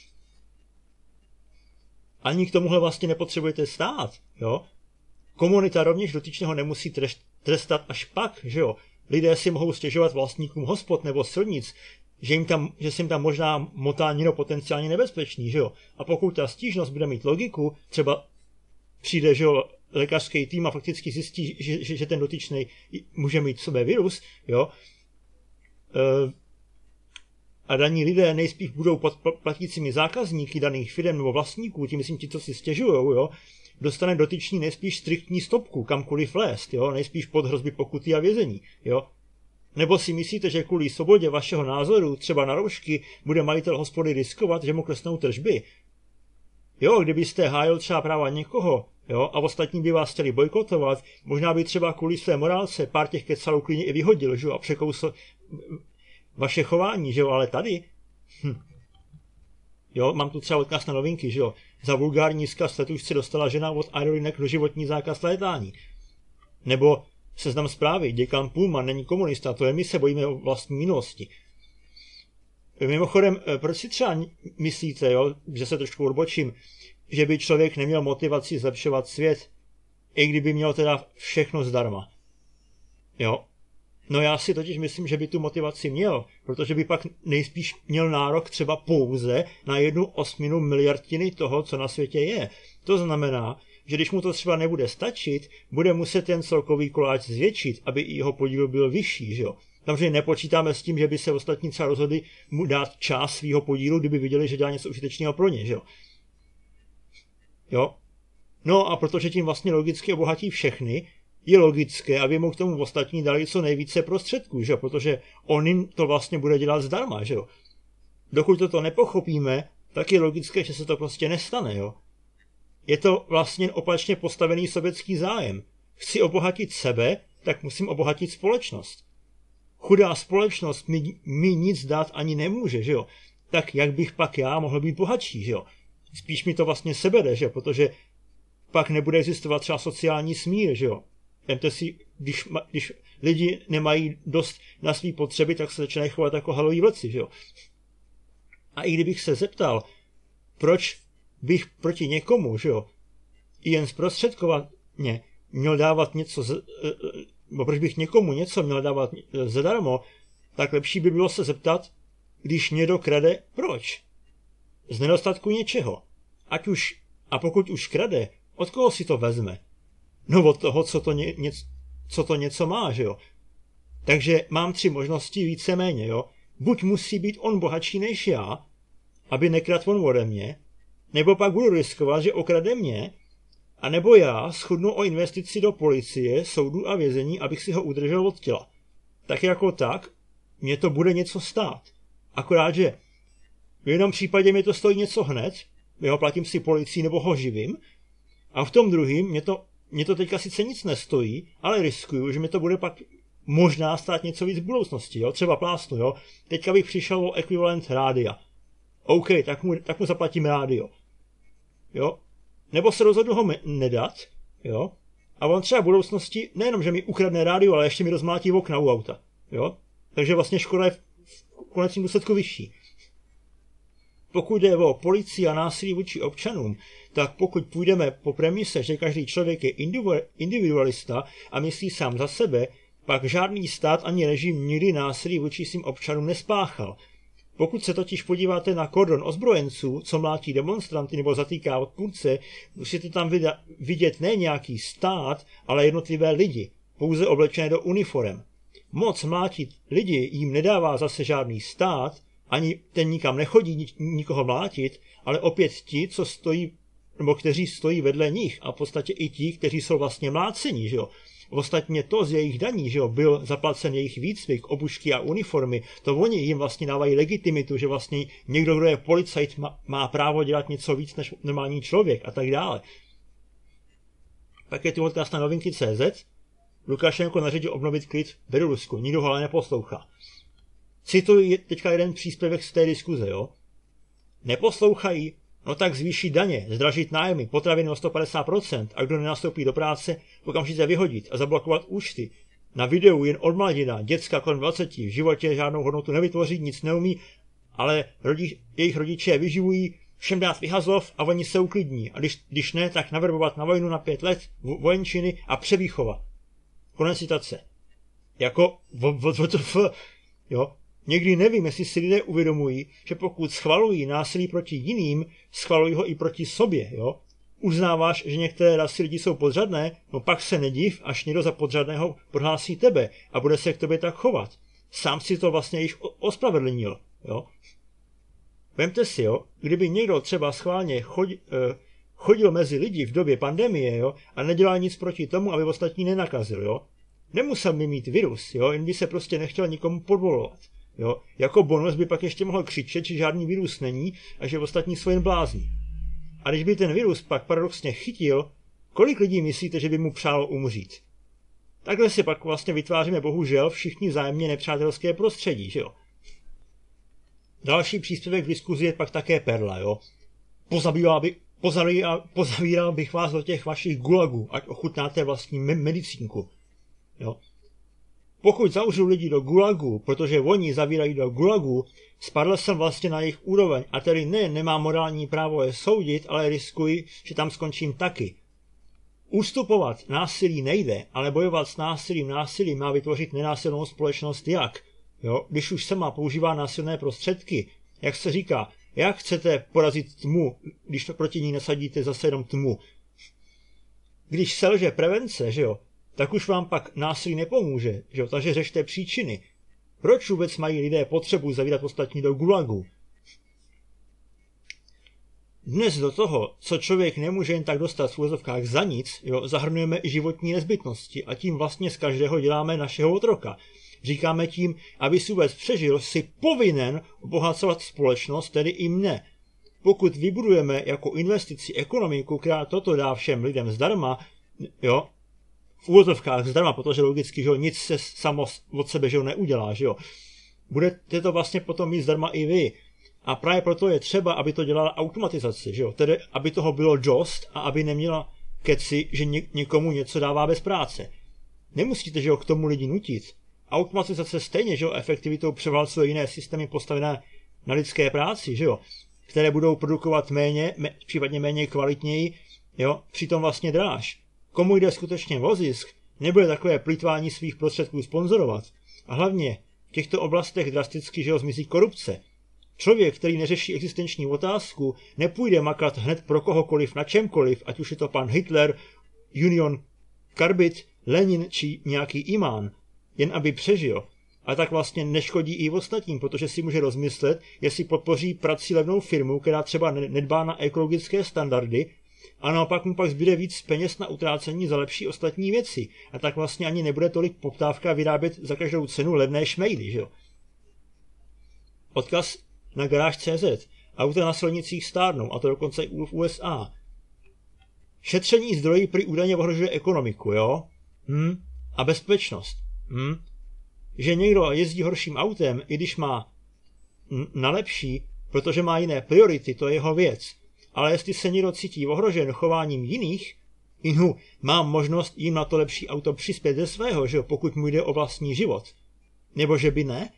Ani k tomuhle vlastně nepotřebujete stát, jo. Komunita rovněž dotyčného nemusí trestat až pak, že jo. lidé si mohou stěžovat vlastníkům hospod nebo silnic, že se jim tam možná motá někdo potenciálně nebezpečný, že jo? A pokud ta stížnost bude mít logiku, třeba přijde, že jo, lékařský tým a fakticky zjistí, že ten dotyčný může mít v sobě virus, jo? A daní lidé nejspíš budou platícími zákazníky daných firem nebo vlastníků, tím myslím ti, co si stěžujou, jo? Dostane dotyčný nejspíš striktní stopku, kamkoliv lézt, jo? Nejspíš pod hrozby pokuty a vězení, jo? Nebo si myslíte, že kvůli svobodě vašeho názoru, třeba na roušky, bude majitel hospody riskovat, že mu klesnou tržby? Jo, kdybyste hájil třeba práva někoho, jo, a ostatní by vás chtěli bojkotovat, možná by třeba kvůli své morálce pár těch kecalů klidně i vyhodil, že jo, a překousl vaše chování, že jo, ale tady, jo, mám tu třeba odkaz na novinky, že jo, za vulgární vzkaz letušce dostala žena od aerolinek doživotní zákaz létání. Nebo Seznam Zprávy, děkan Pullman není komunista, to je my se bojíme o vlastní minulosti. Mimochodem, proč si třeba myslíte, jo, že se trošku odbočím, že by člověk neměl motivaci zlepšovat svět, i kdyby měl teda všechno zdarma? Jo. No já si totiž myslím, že by tu motivaci měl, protože by pak nejspíš měl nárok třeba pouze na 1/8 miliardiny toho, co na světě je. To znamená, že když mu to třeba nebude stačit, bude muset ten celkový koláč zvětšit, aby i jeho podíl byl vyšší, že jo. Samozřejmě nepočítáme s tím, že by se ostatní třeba rozhodli mu dát část svýho podílu, kdyby viděli, že dělá něco užitečného pro ně, že jo. Jo. No a protože tím vlastně logicky obohatí všechny, je logické, aby mu k tomu ostatní dali co nejvíce prostředků, že jo, protože on jim to vlastně bude dělat zdarma, že jo. Dokud toto nepochopíme, tak je logické, že se to prostě nestane, jo. Je to vlastně opačně postavený sobecký zájem. Chci obohatit sebe, tak musím obohatit společnost. Chudá společnost mi nic dát ani nemůže, že jo. Tak jak bych pak já mohl být bohatší, že jo. Spíš mi to vlastně sebere, že jo, protože pak nebude existovat třeba sociální smír, že jo. Vemte si, když lidi nemají dost na svý potřeby, tak se začínají chovat jako haloví vlci, že jo. A i kdybych se zeptal, proč bych proti někomu, že jo, jen zprostředkovaně měl dávat něco, proč bych někomu něco měl dávat zadarmo, tak lepší by bylo se zeptat, když někdo krade, proč? Z nedostatku něčeho. A pokud už krade, od koho si to vezme? No od toho, co to něco má, že jo. Takže mám 3 možnosti víceméně, jo. Buď musí být on bohatší než já, aby nekradl on ode mě, nebo pak budu riskovat, že okrade mě, anebo já schudnu o investici do policie, soudu a vězení, abych si ho udržel od těla. Tak jako tak, mě to bude něco stát. Akorát, že v jednom případě mi to stojí něco hned, jo, platím si policii nebo ho živím, a v tom druhém mě to teďka sice nic nestojí, ale riskuju, že mi to bude pak možná stát něco víc v budoucnosti, jo, třeba plásnu, jo. Teďka bych přišel o ekvivalent rádia. OK, tak mu zaplatím rádio. Jo? Nebo se rozhodnu ho nedat, jo? A on třeba v budoucnosti nejenom, že mi ukradne rádio, ale ještě mi rozmlátí okna u auta. Jo? Takže vlastně škoda je v konečném důsledku vyšší. Pokud jde o policii a násilí vůči občanům, tak pokud půjdeme po premise, že každý člověk je individualista a myslí sám za sebe, pak žádný stát ani režim nikdy násilí vůči svým občanům nespáchal. Pokud se totiž podíváte na kordon ozbrojenců, co mlátí demonstranty nebo zatýká odpůrce, musíte tam vidět ne nějaký stát, ale jednotlivé lidi, pouze oblečené do uniforem. Moc mlátit lidi jim nedává zase žádný stát, ani ten nikam nechodí nikoho mlátit, ale opět ti, co stojí, nebo kteří stojí vedle nich a v podstatě i ti, kteří jsou vlastně mláceni, že jo. Ostatně to z jejich daní, že jo, byl zaplacen jejich výcvik, obušky a uniformy, to oni jim vlastně dávají legitimitu, že vlastně někdo, kdo je policajt, má právo dělat něco víc než normální člověk a tak dále. Pak je tu odkaz na novinky.cz. Lukašenko nařídil obnovit klid v Bělorusku, nikdo ho ale neposlouchá. Cituji teďka jeden příspěvek z té diskuze, jo. Neposlouchají? No tak zvýšit daně, zdražit nájmy, potraviny o 150% a kdo nenastoupí do práce, okamžitě vyhodit a zablokovat účty. Na videu jen od mladina, děcka kolem 20, v životě žádnou hodnotu nevytvoří, nic neumí, ale jejich rodiče vyživují, všem dát vyhazov a oni se uklidní. A když ne, tak naverbovat na vojnu na 5 let, vojenčiny a převýchova. Konec citace. Jako jo. Někdy nevím, jestli si lidé uvědomují, že pokud schvalují násilí proti jiným, schvalují ho i proti sobě, jo. Uznáváš, že některé rasy lidí jsou podřadné, no pak se nediv, až někdo za podřadného prohlásí tebe a bude se k tobě tak chovat. Sám si to vlastně již ospravedlnil, jo. Vemte si, jo, kdyby někdo třeba schválně chodil mezi lidi v době pandemie, jo, a nedělal nic proti tomu, aby ostatní nenakazil, jo. Nemusel by mít virus, jo, jen by se prostě nechtěl nikomu podvolovat, jo. Jako bonus by pak ještě mohl křičet, že žádný virus není a že ostatní jsou jen blázni. A když by ten virus pak paradoxně chytil, kolik lidí myslíte, že by mu přálo umřít? Takhle si pak vlastně vytváříme bohužel všichni vzájemně nepřátelské prostředí, že jo. Další příspěvek v diskuzi je pak také perla, jo. Pozavíral bych vás do těch vašich gulagů, ať ochutnáte vlastní medicínku, jo. Pokud zavřu lidi do gulagu, protože oni zavírají do gulagu, spadl jsem vlastně na jejich úroveň a tedy nemám morální právo je soudit, ale riskuji, že tam skončím taky. Ustupovat násilí nejde, ale bojovat s násilím má vytvořit nenásilnou společnost jak? Jo? Když už sama používá násilné prostředky, jak se říká, jak chcete porazit tmu, když to proti ní nasadíte zase jenom tmu? Když selže prevence, že jo, tak už vám pak násilí nepomůže, že jo, takže řešte příčiny. Proč vůbec mají lidé potřebu zavírat ostatní do gulagu? Dnes do toho, co člověk nemůže jen tak dostat v úvozovkách za nic, jo, zahrnujeme i životní nezbytnosti a tím vlastně z každého děláme našeho otroka. Říkáme tím, aby si vůbec přežil, si povinen obohacovat společnost, tedy i mne. Pokud vybudujeme jako investici ekonomiku, která toto dá všem lidem zdarma, jo, v úvozovkách zdarma, protože logicky, že jo, nic se samo od sebe, že jo, neudělá, že jo. Budete to vlastně potom mít zdarma i vy. A právě proto je třeba, aby to dělala automatizace, že jo, tedy aby toho bylo dost a aby neměla keci, že někomu něco dává bez práce. Nemusíte, že jo, k tomu lidi nutit. Automatizace stejně, že jo, efektivitou převálcuje jiné systémy postavené na lidské práci, že jo, které budou produkovat případně méně kvalitněji, jo, přitom vlastně dráž. Komu jde skutečně o zisk, nebude takové plýtvání svých prostředků sponzorovat. A hlavně v těchto oblastech drasticky, že jo, zmizí korupce. Člověk, který neřeší existenční otázku, nepůjde makat hned pro kohokoliv na čemkoliv, ať už je to pan Hitler, Union Carbide, Lenin či nějaký imán, jen aby přežil. A tak vlastně neškodí i ostatním, protože si může rozmyslet, jestli podpoří prací levnou firmu, která třeba nedbá na ekologické standardy, a naopak mu pak zbyde víc peněz na utrácení za lepší ostatní věci. A tak vlastně ani nebude tolik poptávka vyrábět za každou cenu levné šmejdy, že jo. Odkaz na garáž.cz. Auta na silnicích stárnou, a to dokonce i v USA. Šetření zdrojí prý údajně ohrožuje ekonomiku, jo? A bezpečnost. Že někdo jezdí horším autem, i když má na lepší, protože má jiné priority, to je jeho věc. Ale jestli se někdo cítí ohrožen chováním jiných, mám možnost jim na to lepší auto přispět ze svého, že jo, pokud mu jde o vlastní život. Nebo že by ne?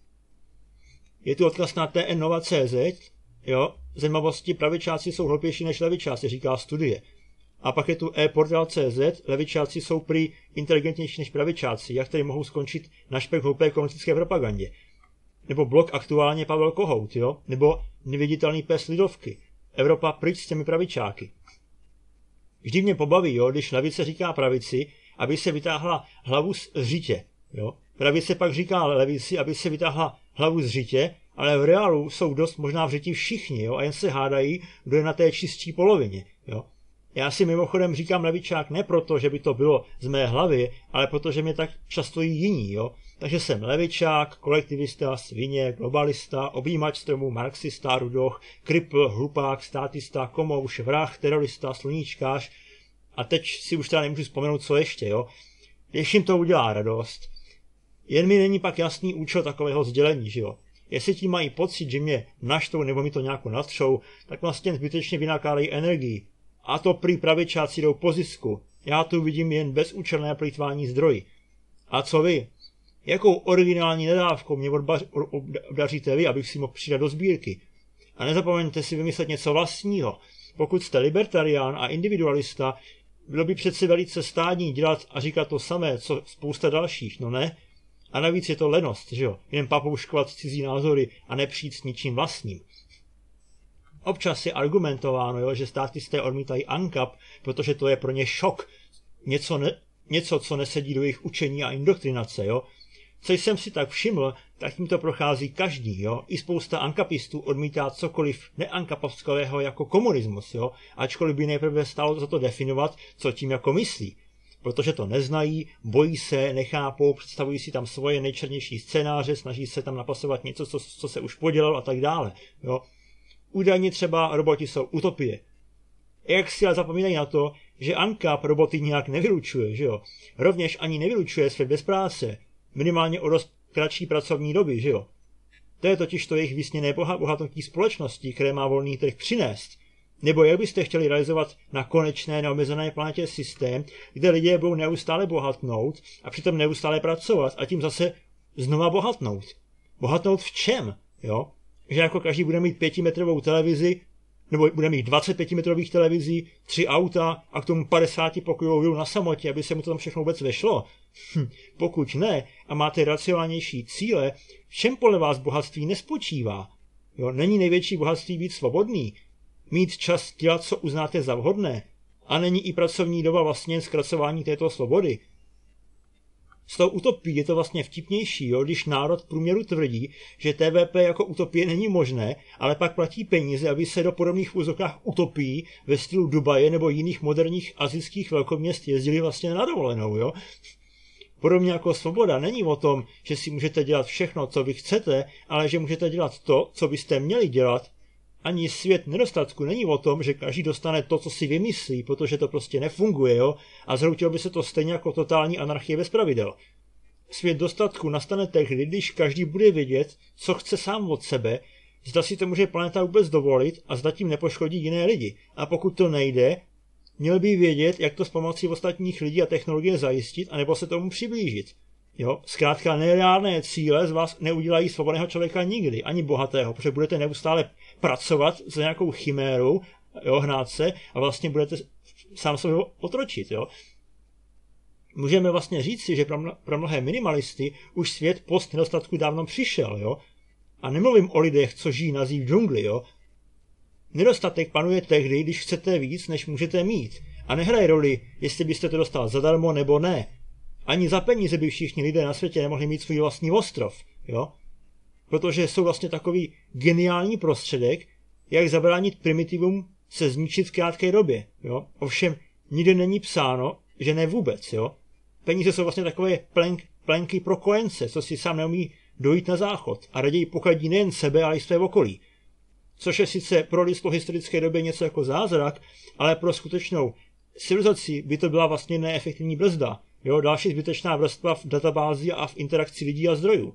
Je tu odkaz na tnnova.cz, jo, zajímavosti, pravičáci jsou hloupější než levičáci, říká studie. A pak je tu ePortal.cz, levičáci jsou prý inteligentnější než pravičáci, jak tady mohou skončit na špek hloupé komunistické propagandě. Nebo blog aktuálně Pavel Kohout, jo, nebo neviditelný pes Lidovky. Evropa pryč s těmi pravičáky. Vždy mě pobaví, jo, když levice říká pravici, aby se vytáhla hlavu z řitě, jo. Pravice pak říká levici, aby se vytáhla hlavu z řitě, ale v reálu jsou dost možná v řiti všichni, jo, a jen se hádají, kdo je na té čistší polovině, jo. Já si mimochodem říkám levičák ne proto, že by to bylo z mé hlavy, ale protože mě tak často jí jiní, jo. Takže jsem levičák, kolektivista, svině, globalista, objímač stromů, marxista, rudoch, kripl, hlupák, státista, komouš, vrah, terorista, sluníčkář. A teď si už teda nemůžu vzpomenout, co ještě, jo. Když jim to udělá radost. Jen mi není pak jasný účel takového sdělení, že jo. Jestli ti mají pocit, že mě naštou nebo mi to nějak natřou, tak vlastně zbytečně vynakládají energii. A to prý pravičáci jdou po zisku. Já tu vidím jen bezúčelné plýtvání zdroji. A co vy? Jakou originální nedávkou mě obdaříte vy, abych si mohl přidat do sbírky? A nezapomeňte si vymyslet něco vlastního. Pokud jste libertarián a individualista, bylo by přece velice stádní dělat a říkat to samé, co spousta dalších, no ne? A navíc je to lenost, že jo? Jen papouškovat cizí názory a nepřijít s ničím vlastním. Občas je argumentováno, jo, že státisté odmítají ANCAP, protože to je pro ně šok. Něco, co nesedí do jejich učení a indoktrinace, jo. Co jsem si tak všiml, tak jim to prochází každý, jo. I spousta ankapistů odmítá cokoliv neankapovského jako komunismus, jo. Ačkoliv by nejprve stálo za to definovat, co tím jako myslí. Protože to neznají, bojí se, nechápou, představují si tam svoje nejčernější scénáře, snaží se tam napasovat něco, co se už podělalo a tak dále, jo. Údajně třeba roboti jsou utopie. Jak si ale zapomínají na to, že ANCAP roboty nějak nevylučuje, že jo. Rovněž ani nevylučuje svět bez práce, minimálně o dost kratší pracovní doby, že jo. To je totiž to jejich vysněné bohatnutí společnosti, které má volný trh přinést. Nebo jak byste chtěli realizovat na konečné neomezené planetě systém, kde lidé budou neustále bohatnout a přitom neustále pracovat a tím zase znova bohatnout. Bohatnout v čem, jo? Že jako každý bude mít 5metrovou televizi, nebo bude mít 25metrových televizí, 3 auta a k tomu 50pokojovou vilu na samotě, aby se mu to tam všechno vůbec vešlo. Pokud ne a máte racionálnější cíle, v čem podle vás bohatství nespočívá? Jo, není největší bohatství být svobodný, mít čas dělat, co uznáte za vhodné, a není i pracovní doba vlastně zkracování této svobody. S tou utopií je to vlastně vtipnější, jo, když národ průměru tvrdí, že TVP jako utopie není možné, ale pak platí peníze, aby se do podobných úzokách utopií ve stylu Dubaje nebo jiných moderních asijských velkoměst jezdili vlastně na dovolenou, jo. Podobně jako svoboda není o tom, že si můžete dělat všechno, co vy chcete, ale že můžete dělat to, co byste měli dělat. Ani svět nedostatku není o tom, že každý dostane to, co si vymyslí, protože to prostě nefunguje, jo? A zhroutilo by se to stejně jako totální anarchie bez pravidel. Svět dostatku nastane tehdy, když každý bude vědět, co chce sám od sebe, zda si to může planeta vůbec dovolit a zda tím nepoškodí jiné lidi. A pokud to nejde, měl by vědět, jak to s pomocí ostatních lidí a technologie zajistit, anebo se tomu přiblížit. Jo, zkrátka nereálné cíle z vás neudělají svobodného člověka nikdy, ani bohatého, protože budete neustále pracovat za nějakou chimérou, jo, hnát se a vlastně budete sám sebe otročit, jo. Můžeme vlastně říct si, že pro mnohé minimalisty už svět post nedostatku dávno přišel, jo. A nemluvím o lidech, co žijí na v džungli, jo. Nedostatek panuje tehdy, když chcete víc, než můžete mít. A nehraje roli, jestli byste to dostal zadarmo nebo ne. Ani za peníze by všichni lidé na světě nemohli mít svůj vlastní ostrov, jo? Protože jsou vlastně takový geniální prostředek, jak zabránit primitivům se zničit v krátké době, jo? Ovšem nikde není psáno, že ne vůbec, jo? Peníze jsou vlastně takové plenky pro kojence, co si sám neumí dojít na záchod a raději pokadí nejen sebe, ale i své okolí. Což je sice pro lidstvo v historické době něco jako zázrak, ale pro skutečnou civilizaci by to byla vlastně neefektivní brzda. Jo, další zbytečná vrstva v databázi a v interakci lidí a zdrojů.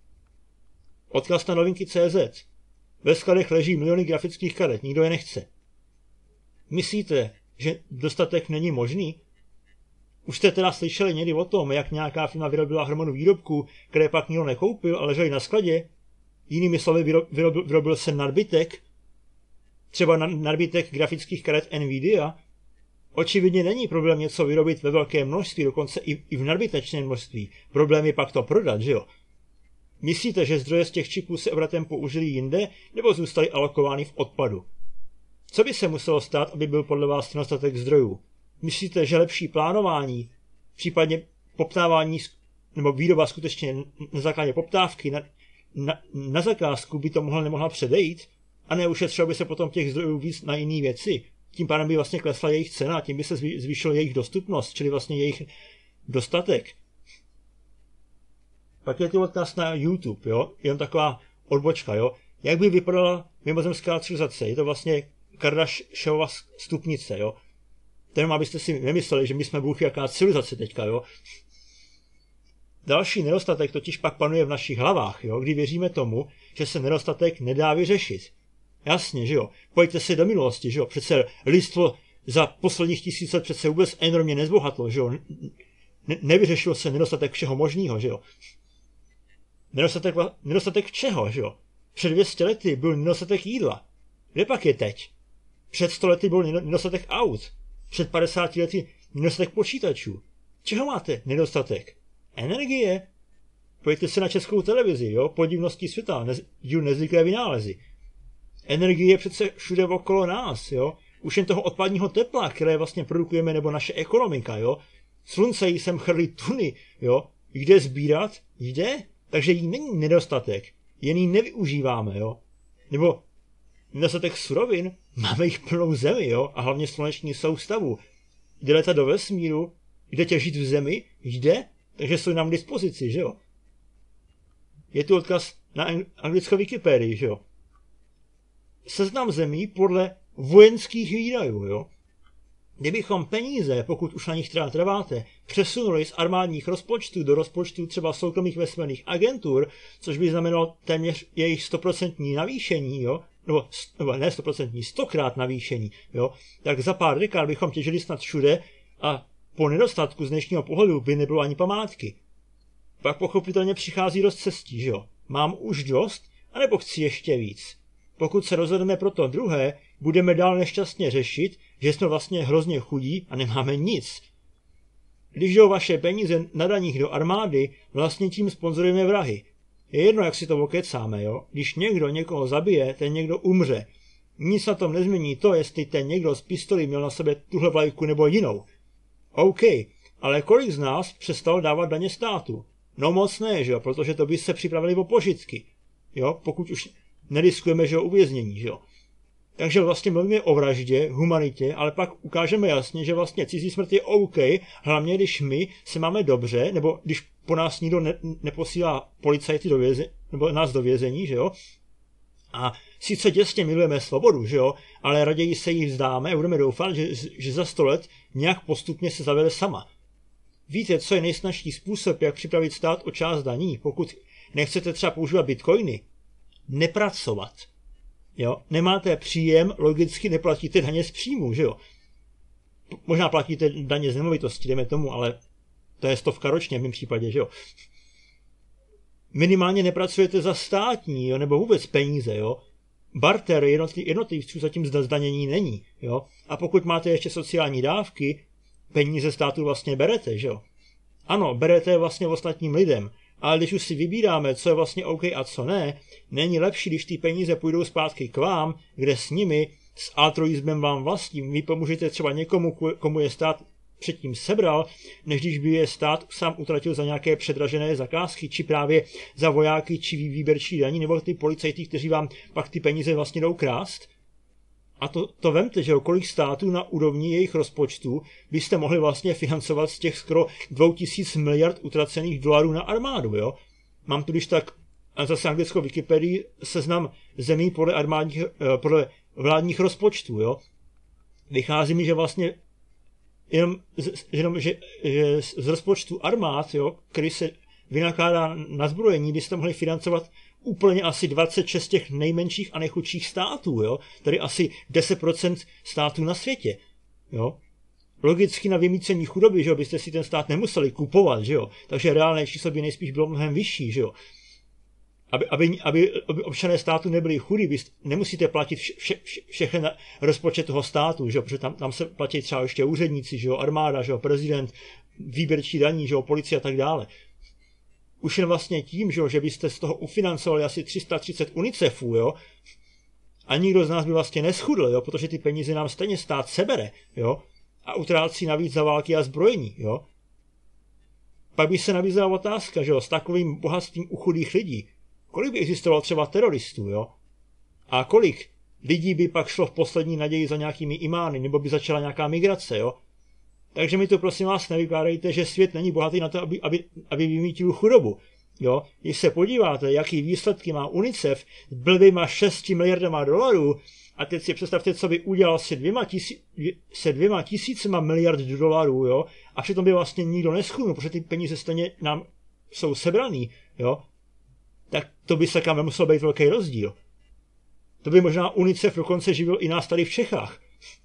Odkaz na novinky.cz. Ve skladech leží miliony grafických karet, nikdo je nechce. Myslíte, že dostatek není možný? Už jste teda slyšeli někdy o tom, jak nějaká firma vyrobila hromadu výrobků, které pak nikdo nekoupil a ležely na skladě? Jinými slovy vyrobil se nadbytek? Třeba nadbytek grafických karet Nvidia? Očividně není problém něco vyrobit ve velké množství, dokonce i v nadbytečném množství. Problém je pak to prodat, že jo? Myslíte, že zdroje z těch čipů se obratem použili jinde, nebo zůstaly alokovány v odpadu? Co by se muselo stát, aby byl podle vás nedostatek zdrojů? Myslíte, že lepší plánování, případně poptávání nebo výroba skutečně na základě poptávky na zakázku by to nemohla předejít? A neušetřilo by se potom těch zdrojů víc na jiné věci? Tím pádem by vlastně klesla jejich cena a tím by se zvýšila jejich dostupnost, čili vlastně jejich dostatek. Pak je to odkaz na YouTube, jo? Jenom taková odbočka, jo? Jak by vypadala mimozemská civilizace? Je to vlastně Kardashianova stupnice, jo? Jenom abyste si nemysleli, že my jsme bůh jaká civilizace teďka, jo? Další nedostatek totiž pak panuje v našich hlavách, jo? Kdy věříme tomu, že se nedostatek nedá vyřešit. Jasně, že jo. Pojďte si do minulosti, že jo. Přece lidstvo za posledních 1000 let přece vůbec enormně nezbohatlo, že jo. Nevyřešil se nedostatek všeho možného, že jo. Nedostatek čeho, že jo. Před 200 lety byl nedostatek jídla. Kde pak je teď? Před 100 lety byl nedostatek aut. Před 50 lety nedostatek počítačů. Čeho máte nedostatek? Energie? Pojďte se na Českou televizi, jo, podivnosti světa, díl nezvyklé vynálezy. Energie je přece všude okolo nás, jo. Už jen toho odpadního tepla, které vlastně produkujeme, nebo naše ekonomika, jo. Slunce jí sem chrlí tuny, jo. Jde sbírat? Jde? Takže jí není nedostatek. Jen ji nevyužíváme, jo. Nebo nedostatek surovin? Máme jich plnou zemi, jo. A hlavně sluneční soustavu. Jde letat do vesmíru? Jde těžit v zemi? Jde? Takže jsou nám k dispozici, že jo. Je tu odkaz na anglickou Wikipedii, že jo. Seznam zemí podle vojenských výdajů, jo. Kdybychom peníze, pokud už na nich třeba trváte, přesunuli z armádních rozpočtů do rozpočtů třeba soukromých vesmírných agentur, což by znamenalo téměř jejich 100% navýšení, jo, nebo ne 100%, 100krát navýšení, jo, tak za pár dekád bychom těžili snad všude a po nedostatku z dnešního pohledu by nebylo ani památky. Pak pochopitelně přichází dost cestí, že jo. Mám už dost, anebo chci ještě víc. Pokud se rozhodneme pro to druhé, budeme dál nešťastně řešit, že jsme vlastně hrozně chudí a nemáme nic. Když jdou vaše peníze na daních do armády, vlastně tím sponzorujeme vrahy. Je jedno, jak si to okecáme, jo. Když někdo někoho zabije, ten někdo umře. Nic na tom nezmění to, jestli ten někdo z pistolí měl na sebe tuhle vlajku nebo jinou. OK, ale kolik z nás přestal dávat daně státu? No moc ne, že jo, protože to by se připravili o požitky. Jo, pokud už neriskujeme, že jo, uvěznění, že jo. Takže vlastně mluvíme o vraždě, humanitě, ale pak ukážeme jasně, že vlastně cizí smrt je OK, hlavně když my se máme dobře, nebo když po nás nikdo neposílá policajty do vězení, nebo nás do vězení, že jo. A sice děsně milujeme svobodu, že jo, ale raději se jí vzdáme a budeme doufat, že za 100 let nějak postupně se zavede sama. Víte, co je nejsnažší způsob, jak připravit stát o část daní, pokud nechcete třeba používat bitcoiny? Nepracovat. Jo? Nemáte příjem, logicky neplatíte daně z příjmu, že jo? Možná platíte daně z nemovitosti, jdeme tomu, ale to je 100 ročně v mém případě, že jo? Minimálně nepracujete za státní, jo? Nebo vůbec peníze, jo? Barter jednotlivců zatím zdanění není, jo? A pokud máte ještě sociální dávky, peníze státu vlastně berete, že jo? Ano, berete vlastně ostatním lidem, ale když už si vybíráme, co je vlastně OK a co ne, není lepší, když ty peníze půjdou zpátky k vám, kde s nimi, s altruismem vám vlastním, vy pomůžete třeba někomu, komu je stát předtím sebral, než když by je stát sám utratil za nějaké předražené zakázky, či právě za vojáky, či výběrčí daní, nebo ty policajty, kteří vám pak ty peníze vlastně jdou krást. A to vemte, že jo, kolik států na úrovni jejich rozpočtů byste mohli vlastně financovat z těch skoro 2000 miliard utracených dolarů na armádu, jo. Mám tu když tak zase anglickou Wikipedii seznam zemí podle vládních rozpočtů, jo. Vychází mi, že vlastně že z rozpočtu armád, jo, který se vynakládá na zbrojení, byste mohli financovat úplně asi 26 těch nejmenších a nejchudších států, jo? Tady asi 10% států na světě, jo? Logicky na vymýcení chudoby, že jo, byste si ten stát nemuseli kupovat, že jo? Takže reálné číslo by nejspíš bylo mnohem vyšší, že jo? Aby občané státu nebyli chudí, nemusíte platit všechny na rozpočet toho státu, že jo? Protože tam se platí třeba ještě úředníci, že jo? Armáda, že jo? Prezident, výběrčí daní, že jo? Policie a tak dále. Už jen vlastně tím, že byste z toho ufinancovali asi 330 UNICEFů, jo, a nikdo z nás by vlastně neschudl, jo, protože ty peníze nám stejně stát sebere, jo, a utrácí navíc za války a zbrojení, jo. Pak by se nabízela otázka, že jo, s takovým bohatstvím u chudých lidí, kolik by existovalo třeba teroristů, jo, a kolik lidí by pak šlo v poslední naději za nějakými imány, nebo by začala nějaká migrace, jo. Takže mi to prosím vás nevykládejte, že svět není bohatý na to, aby vymýtil chudobu. Jo? Když se podíváte, jaký výsledky má UNICEF s blbýma 6 miliardama dolarů, a teď si představte, co by udělal se 2 tisícima miliard dolarů, jo? A přitom by vlastně nikdo neschudnul, protože ty peníze stejně nám jsou sebraný, jo? Tak to by se kam musel být velký rozdíl. To by možná UNICEF dokonce živil i nás tady v Čechách.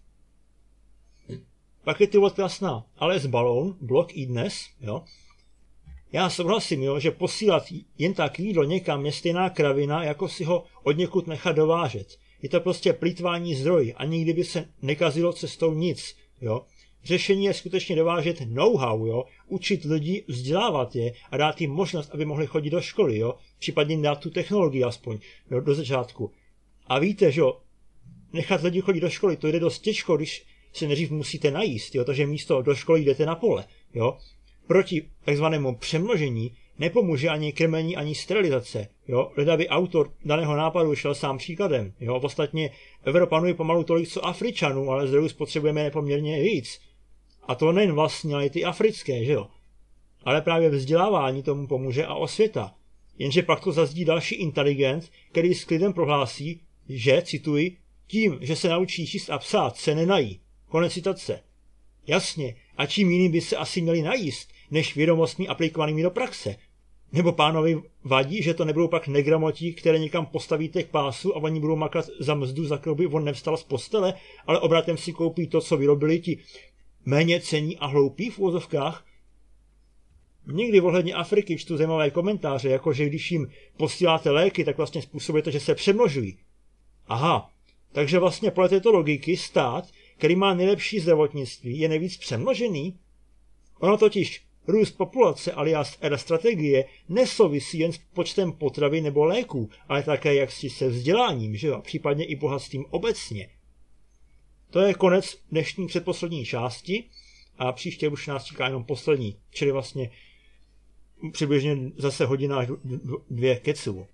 Pak je tu odkaz na Ales Balón, blog iDnes, jo. Já souhlasím, jo, že posílat jen tak jídlo někam je stejná kravina, jako si ho odněkud nechat dovážet. Je to prostě plýtvání zdroji a nikdy by se nekazilo cestou nic, jo. řešení je skutečně dovážet know-how, jo, učit lidi, vzdělávat je a dát jim možnost, aby mohli chodit do školy, jo, případně jim dát tu technologii aspoň, jo, do začátku. A víte, že jo, nechat lidi chodit do školy, to jde dost těžko, když se nejdřív musíte najíst, jo, takže místo do školy jdete na pole, jo. Proti takzvanému přemnožení nepomůže ani krmení, ani sterilizace, jo. Leda by autor daného nápadu šel sám příkladem, jo. Ostatně Evropanů je pomalu tolik, co Afričanů, ale zdrojů spotřebujeme nepoměrně víc. A to nejen vlastní, ale i ty africké, že jo. Ale právě vzdělávání tomu pomůže a osvěta. Jenže pak to zazdí další inteligent, který s klidem prohlásí, že, cituji, tím, že se naučí číst a psát, se nenají. Konec citace. Jasně, a čím jiným by se asi měli najíst, než vědomostmi aplikovanými do praxe. Nebo pánovi vadí, že to nebudou pak negramotí, které někam postavíte k pásu a oni budou makat za mzdu, za kterou by on nevstal z postele, ale obratem si koupí to, co vyrobili ti méně cení a hloupí v úvozovkách. Někdy ohledně Afriky čtu zajímavé komentáře, jako že když jim posíláte léky, tak vlastně způsobujete, že se přemnožují. Aha, takže vlastně podle této logiky stát, který má nejlepší zdravotnictví, je nejvíc přemnožený? Ono totiž růst populace alias strategie nesouvisí jen s počtem potravy nebo léků, ale také jaksi se vzděláním, že jo, případně i bohatstvím obecně. To je konec dnešní předposlední části a příště už nás čeká jenom poslední, čili vlastně přibližně zase hodina až 2 keců.